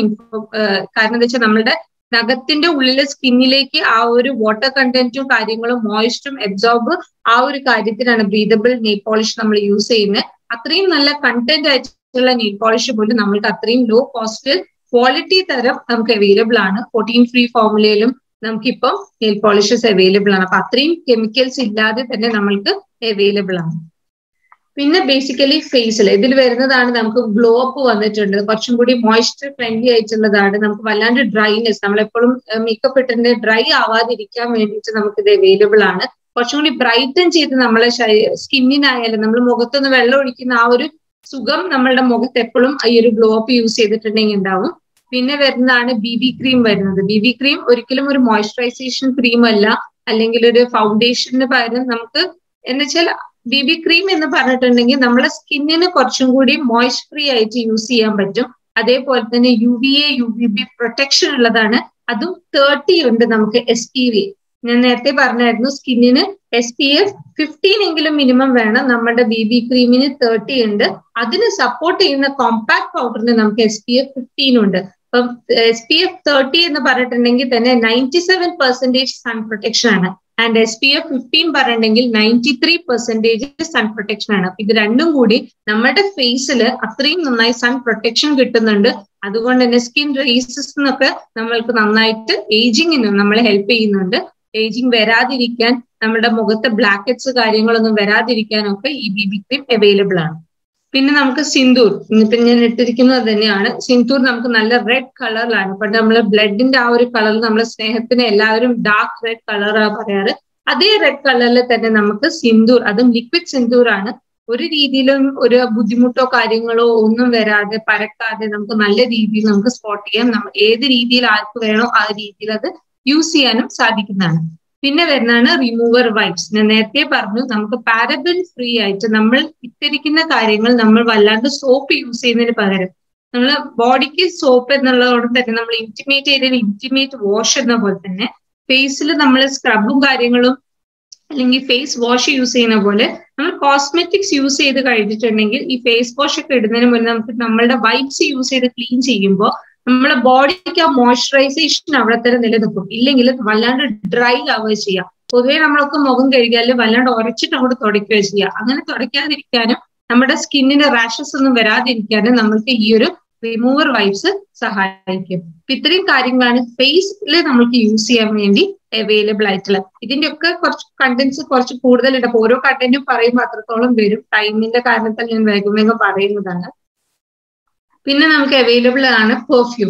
കാരണം എന്താ വെച്ചാൽ നമ്മുടെ നഖത്തിന്റെ ഉള്ളിലെ സ്കിന്നിലേക്ക് ആ ഒരു വാട്ടർ കണ്ടന്റും കാര്യങ്ങളും മോയിസ്റ്റും അബ്സോർബ് ആ ഒരു കാര്യത്തിനാണ് ബ്രീതബിൾ നെയിൽ പോളിഷ് നമ്മൾ യൂസ് ചെയ്യുന്നത്. അത്രയും നല്ല കണ്ടന്റ് ആയിട്ടുള്ള നെയിൽ പോളിഷ് പോലും നമ്മൾക്ക് അത്രയും ലോ കോസ്റ്റ് ക്വാളിറ്റി തരം നമുക്ക് അവൈലബിൾ ആണ്. ഫോർട്ടീൻ ഫ്രീ ഫോർമുലയിലും നമുക്കിപ്പം നെയിൽ പോളിഷസ് അവൈലബിൾ ആണ്. അപ്പൊ അത്രയും കെമിക്കൽസ് ഇല്ലാതെ തന്നെ നമ്മൾക്ക് അവൈലബിൾ ആണ്. പിന്നെ ബേസിക്കലി ഫേസിൽ ഇതിൽ വരുന്നതാണ് നമുക്ക് ഗ്ലോ അപ്പ് വന്നിട്ടുണ്ട്, കുറച്ചും കൂടി മോയ്സ്ചർ ഫ്രണ്ട്ലി ആയിട്ടുള്ളതാണ്. നമുക്ക് വല്ലാണ്ട് ഡ്രൈനെസ് നമ്മളെപ്പോഴും മേക്കപ്പ് ഇട്ടിട്ട് ഡ്രൈ ആവാതിരിക്കാൻ വേണ്ടിയിട്ട് നമുക്ക് ഇത് അവൈലബിൾ ആണ്. കുറച്ചും കൂടി ബ്രൈറ്റൻ ചെയ്ത് നമ്മളെ സ്കിന്നിനായാലും നമ്മൾ മുഖത്തൊന്ന് വെള്ളം ഒഴിക്കുന്ന ആ ഒരു സുഖം നമ്മളുടെ മുഖത്ത് എപ്പോഴും ഈ ഒരു ഗ്ലോ അപ്പ് യൂസ് ചെയ്തിട്ടുണ്ടെങ്കിൽ ഉണ്ടാവും. പിന്നെ വരുന്നതാണ് ബി ബി ക്രീം വരുന്നത്. ബി ബി ക്രീം ഒരിക്കലും ഒരു മോയ്സ്ചറൈസേഷൻ ക്രീം അല്ല, അല്ലെങ്കിൽ ഒരു ഫൗണ്ടേഷന് പകരം നമുക്ക് എന്ന് വെച്ചാൽ ബി ബി ക്രീം എന്ന് പറഞ്ഞിട്ടുണ്ടെങ്കിൽ നമ്മുടെ സ്കിന്നിന് കുറച്ചും കൂടി മോയ്സ്ചർ ഫ്രീ ആയിട്ട് യൂസ് ചെയ്യാൻ പറ്റും. അതേപോലെ തന്നെ U V A U V B protection ഉള്ളതാണ്. അതും തേർട്ടി ഉണ്ട് നമുക്ക് എസ് പി വി. ഞാൻ നേരത്തെ പറഞ്ഞായിരുന്നു സ്കിന്നിന് എസ് പി എഫ് ഫിഫ്റ്റീൻ എങ്കിലും മിനിമം വേണം. നമ്മുടെ ബി ബി ക്രീമിന് തേർട്ടി ഉണ്ട്. അതിന് സപ്പോർട്ട് ചെയ്യുന്ന കോമ്പാക്ട് പൗഡറിന് നമുക്ക് എസ് പി എഫ് ഫിഫ്റ്റീൻ ഉണ്ട്. അപ്പം എസ് പി എഫ് തേർട്ടി എന്ന് പറഞ്ഞിട്ടുണ്ടെങ്കിൽ തന്നെ ninety seven percentage sun protection ആണ്. And S P F fifteen പറഞ്ഞിട്ടുണ്ടെങ്കിൽ ninety three percentage sun protection ആണ്. അപ്പൊ ഇത് രണ്ടും കൂടി നമ്മുടെ ഫേസിൽ അത്രയും നന്നായി സൺ പ്രൊട്ടക്ഷൻ കിട്ടുന്നുണ്ട്. അതുകൊണ്ട് തന്നെ സ്കിൻ റേസസ് എന്നൊക്കെ നമ്മൾക്ക് നന്നായിട്ട് ഏജിങ്ങിനും നമ്മളെ ഹെൽപ്പ് ചെയ്യുന്നുണ്ട്. ഏജിങ് വരാതിരിക്കാൻ, നമ്മുടെ മുഖത്തെ ബ്ലാക്കറ്റ്സ് കാര്യങ്ങളൊന്നും വരാതിരിക്കാനൊക്കെ ഈ ബി ബി ക്രീം അവൈലബിൾ ആണ്. പിന്നെ നമുക്ക് സിന്ദൂർ, ഇന്നിപ്പം ഞാൻ ഇട്ടിരിക്കുന്നത് തന്നെയാണ്. സിന്ദൂർ നമുക്ക് നല്ല റെഡ് കളറിലാണ്. പണ്ട് നമ്മള് ബ്ലഡിന്റെ ആ ഒരു കളർ നമ്മളെ സ്നേഹത്തിന് എല്ലാവരും ഡാർക്ക് റെഡ് കളറാ പറയാറ്. അതേ റെഡ് കളറിൽ തന്നെ നമുക്ക് സിന്ദൂർ, അതും ലിക്വിഡ് സിന്ദൂർ ആണ്. ഒരു രീതിയിലും ഒരു ബുദ്ധിമുട്ടോ കാര്യങ്ങളോ ഒന്നും വരാതെ പരക്കാതെ നമുക്ക് നല്ല രീതിയിൽ നമുക്ക് സ്പോട്ട് ചെയ്യാം. ഏത് രീതിയിൽ ആർക്ക് വേണോ ആ രീതിയിൽ അത് യൂസ് ചെയ്യാനും സാധിക്കുന്നതാണ്. പിന്നെ വരുന്നതാണ് റിമൂവർ വൈപ്സ്. ഞാൻ നേരത്തെ പറഞ്ഞു നമുക്ക് പാരബൻ ഫ്രീ ആയിട്ട് നമ്മൾ ഇട്ടിരിക്കുന്ന കാര്യങ്ങൾ നമ്മൾ വല്ലാണ്ട് സോപ്പ് യൂസ് ചെയ്യുന്നതിന് പകരം നമ്മൾ ബോഡിക്ക് സോപ്പ് എന്നുള്ളതോടെ തന്നെ നമ്മൾ ഇന്റിമേറ്റ് ചെയ്ത ഇന്റിമേറ്റ് വാഷ് എന്ന പോലെ തന്നെ ഫേസിൽ നമ്മൾ സ്ക്രബും കാര്യങ്ങളും അല്ലെങ്കിൽ ഫേസ് വാഷ് യൂസ് ചെയ്യുന്ന പോലെ നമ്മൾ കോസ്മെറ്റിക്സ് യൂസ് ചെയ്ത് കഴിഞ്ഞിട്ടുണ്ടെങ്കിൽ ഈ ഫേസ് വാഷ് ഒക്കെ ഇടുന്നതിന് മുന്നേ നമുക്ക് നമ്മളുടെ വൈപ്സ് യൂസ് ചെയ്ത് ക്ലീൻ ചെയ്യുമ്പോൾ നമ്മളെ ബോഡിക്ക് ആ മോയ്സ്ചറൈസേഷൻ അവിടെ തന്നെ നിലനിൽക്കും. ഇല്ലെങ്കിൽ വല്ലാണ്ട് ഡ്രൈ ആവുക ചെയ്യാം. പൊതുവേ നമ്മളൊക്കെ മുഖം കഴുകിയാലും വല്ലാണ്ട് ഉരച്ചിട്ട് അങ്ങോട്ട് തുടയ്ക്കുക ചെയ്യുക. അങ്ങനെ തുടയ്ക്കാതിരിക്കാനും നമ്മുടെ സ്കിന്നിന് റാഷസ് ഒന്നും വരാതിരിക്കാനും നമുക്ക് ഈ ഒരു റിമൂവർ വൈപ്സ് സഹായിക്കും. ഇത്രയും കാര്യങ്ങളാണ് ഫേസിൽ നമുക്ക് യൂസ് ചെയ്യാൻ വേണ്ടി അവൈലബിൾ ആയിട്ടുള്ളത്. ഇതിന്റെ ഒക്കെ കുറച്ച് കണ്ടന്റ്സ് കുറച്ച് കൂടുതൽ ഉണ്ട്. ഓരോ കണ്ടന്റും പറയുമ്പോൾ അത്രത്തോളം വരും. ടൈമിന്റെ കാരണത്താൽ ഞാൻ വേഗം വേഗം പറയുന്നതാണ്. പിന്നെ നമുക്ക് അവൈലബിൾ ആണ് പെർഫ്യൂം.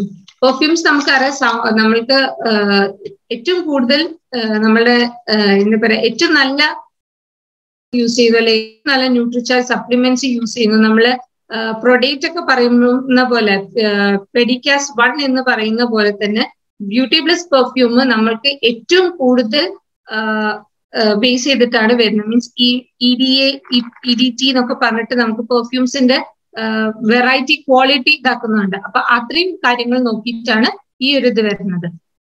പെർഫ്യൂംസ് നമുക്കറിയാം, നമ്മൾക്ക് ഏറ്റവും കൂടുതൽ നമ്മളുടെ എന്താ പറയാ ഏറ്റവും നല്ല യൂസ് ചെയ്യുന്ന അല്ലെങ്കിൽ നല്ല ന്യൂട്രിചാർജ് സപ്ലിമെന്റ്സ് യൂസ് ചെയ്യുന്നു. നമ്മള് പ്രൊഡക്റ്റ് ഒക്കെ പറയുന്ന പോലെ പെഡിക്കാസ് വൺ എന്ന് പറയുന്ന പോലെ തന്നെ ബ്യൂട്ടി പ്ലസ് പെർഫ്യൂം നമ്മൾക്ക് ഏറ്റവും കൂടുതൽ ബേസ് ചെയ്തിട്ടാണ് വരുന്നത്. മീൻസ് ഈ E D A E D T എന്നൊക്കെ പറഞ്ഞിട്ട് നമുക്ക് പെർഫ്യൂംസിന്റെ വെറൈറ്റി ക്വാളിറ്റി ഇതാക്കുന്നുണ്ട്. അപ്പൊ അത്രയും കാര്യങ്ങൾ നോക്കിയിട്ടാണ് ഈ ഒരു ഇത് വരുന്നത്.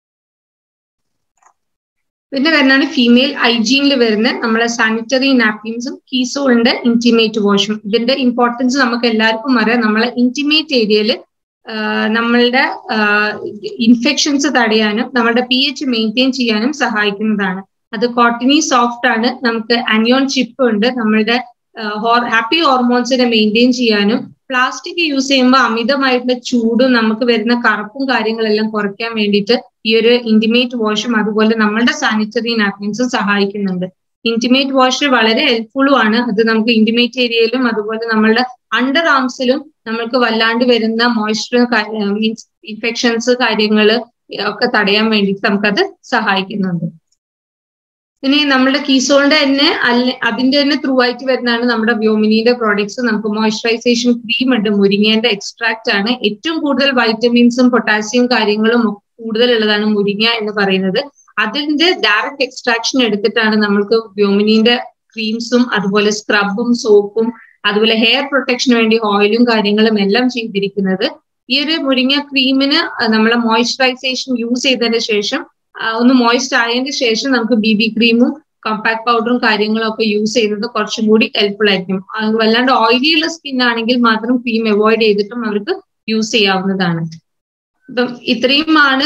പിന്നെ വരുന്നതാണ് ഫീമെയിൽ ഹൈജീനിൽ വരുന്ന നമ്മളെ സാനിറ്ററി നാപ്കിൻസും കീസോളിന്റെ ഇന്റിമേറ്റ് വാഷും. ഇതിന്റെ ഇമ്പോർട്ടൻസ് നമുക്ക് എല്ലാവർക്കും അറിയാം. നമ്മളെ ഇന്റിമേറ്റ് ഏരിയയിൽ നമ്മളുടെ ഇൻഫെക്ഷൻസ് തടയാനും നമ്മളുടെ പി എച്ച് മെയിൻറ്റെയിൻ ചെയ്യാനും സഹായിക്കുന്നതാണ്. അത് കോട്ടണി സോഫ്റ്റ് ആണ്, നമുക്ക് അനിയോൺ ചിപ്പ് ഉണ്ട്, നമ്മളുടെ ഹാപ്പി ഹോർമോൺസിനെ മെയിൻറ്റെയിൻ ചെയ്യാനും പ്ലാസ്റ്റിക് യൂസ് ചെയ്യുമ്പോൾ അമിതമായിട്ടുള്ള ചൂടും നമുക്ക് വരുന്ന കറുപ്പും കാര്യങ്ങളെല്ലാം കുറയ്ക്കാൻ വേണ്ടിയിട്ട് ഈ ഒരു ഇന്റിമേറ്റ് വാഷും അതുപോലെ നമ്മളുടെ സാനിറ്ററി നാപ്കിൻസും സഹായിക്കുന്നുണ്ട്. ഇന്റിമേറ്റ് വാഷ് വളരെ ഹെൽപ്ഫുള്ളും ആണ്. അത് നമുക്ക് ഇന്റിമേറ്റ് ഏരിയയിലും അതുപോലെ നമ്മളുടെ അണ്ടർ ആംസിലും നമ്മൾക്ക് വല്ലാണ്ട് വരുന്ന മോയ്സ്ചർ മീൻസ് ഇൻഫെക്ഷൻസ് കാര്യങ്ങൾ ഒക്കെ തടയാൻ വേണ്ടിയിട്ട് നമുക്കത് സഹായിക്കുന്നുണ്ട്. ഇനി നമ്മുടെ കീസോളിന്റെ തന്നെ അല്ല അതിന്റെ തന്നെ ത്രൂ ആയിട്ട് വരുന്നതാണ് നമ്മുടെ വ്യോമിനിയുടെ പ്രോഡക്ട്സ്. നമുക്ക് മോയ്സ്ചറൈസേഷൻ ക്രീം ഉണ്ട്, മുരിങ്ങേന്റെ എക്സ്ട്രാക്ട് ആണ്. ഏറ്റവും കൂടുതൽ വൈറ്റമിൻസും പൊട്ടാസ്യം കാര്യങ്ങളും കൂടുതൽ ഉള്ളതാണ് മുരിങ്ങ എന്ന് പറയുന്നത്. അതിന്റെ ഡയറക്റ്റ് എക്സ്ട്രാക്ഷൻ എടുത്തിട്ടാണ് നമ്മൾക്ക് വ്യോമിനിന്റെ ക്രീംസും അതുപോലെ സ്ക്രബും സോപ്പും അതുപോലെ ഹെയർ പ്രൊട്ടക്ഷന് വേണ്ടി ഓയിലും കാര്യങ്ങളും എല്ലാം ചെയ്തിരിക്കുന്നത്. ഈ ഒരു മുരിങ്ങ ക്രീമിന് നമ്മളെ മോയ്സ്ചറൈസേഷൻ യൂസ് ചെയ്തതിന് ശേഷം ഒന്ന് മോയ്സ്റ്റ് ആയതിനു ശേഷം നമുക്ക് ബി ബി ക്രീമും കോമ്പാക്ട് പൗഡറും കാര്യങ്ങളും ഒക്കെ യൂസ് ചെയ്യുന്നത് കുറച്ചും കൂടി ഹെൽപ്ഫുൾ ആയിരിക്കും. വല്ലാണ്ട് ഓയിലി ഉള്ള സ്കിൻ ആണെങ്കിൽ മാത്രം ക്രീം അവോയ്ഡ് ചെയ്തിട്ടും അവർക്ക് യൂസ് ചെയ്യാവുന്നതാണ്. ഇപ്പം ഇത്രയുമാണ്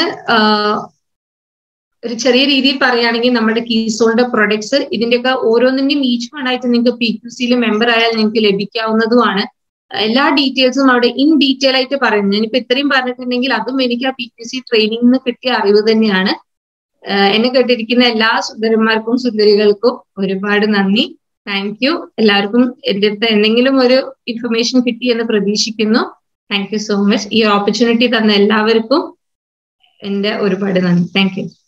ഒരു ചെറിയ രീതിയിൽ പറയുകയാണെങ്കിൽ നമ്മുടെ കീസോളിന്റെ പ്രൊഡക്ട്സ്. ഇതിന്റെയൊക്കെ ഓരോന്നിന്റെയും ഈച്ച് വൺ ആയിട്ട് നിങ്ങൾക്ക് പി ക്യു സിയിൽ മെമ്പർ ആയാൽ നിങ്ങൾക്ക് ലഭിക്കാവുന്നതുമാണ്. എല്ലാ ഡീറ്റെയിൽസും അവിടെ ഇൻ ഡീറ്റെയിൽ ആയിട്ട് പറയുന്നത്. ഞാനിപ്പോ ഇത്രയും പറഞ്ഞിട്ടുണ്ടെങ്കിൽ അതും എനിക്ക് ആ പി ക്യു സി ട്രെയിനിങ്ങിന് കിട്ടിയ അറിവ് തന്നെയാണ്. എന്നെ കേട്ടിരിക്കുന്ന എല്ലാ സുന്ദരന്മാർക്കും സുന്ദരികൾക്കും ഒരുപാട് നന്ദി. Thank you. എല്ലാവർക്കും എൻ്റെ അടുത്ത് എന്തെങ്കിലും ഒരു ഇൻഫർമേഷൻ കിട്ടി എന്ന് പ്രതീക്ഷിക്കുന്നു. Thank you so much. ഈ ഓപ്പർച്യൂണിറ്റി തന്ന എല്ലാവർക്കും എൻ്റെ ഒരുപാട് നന്ദി. Thank U.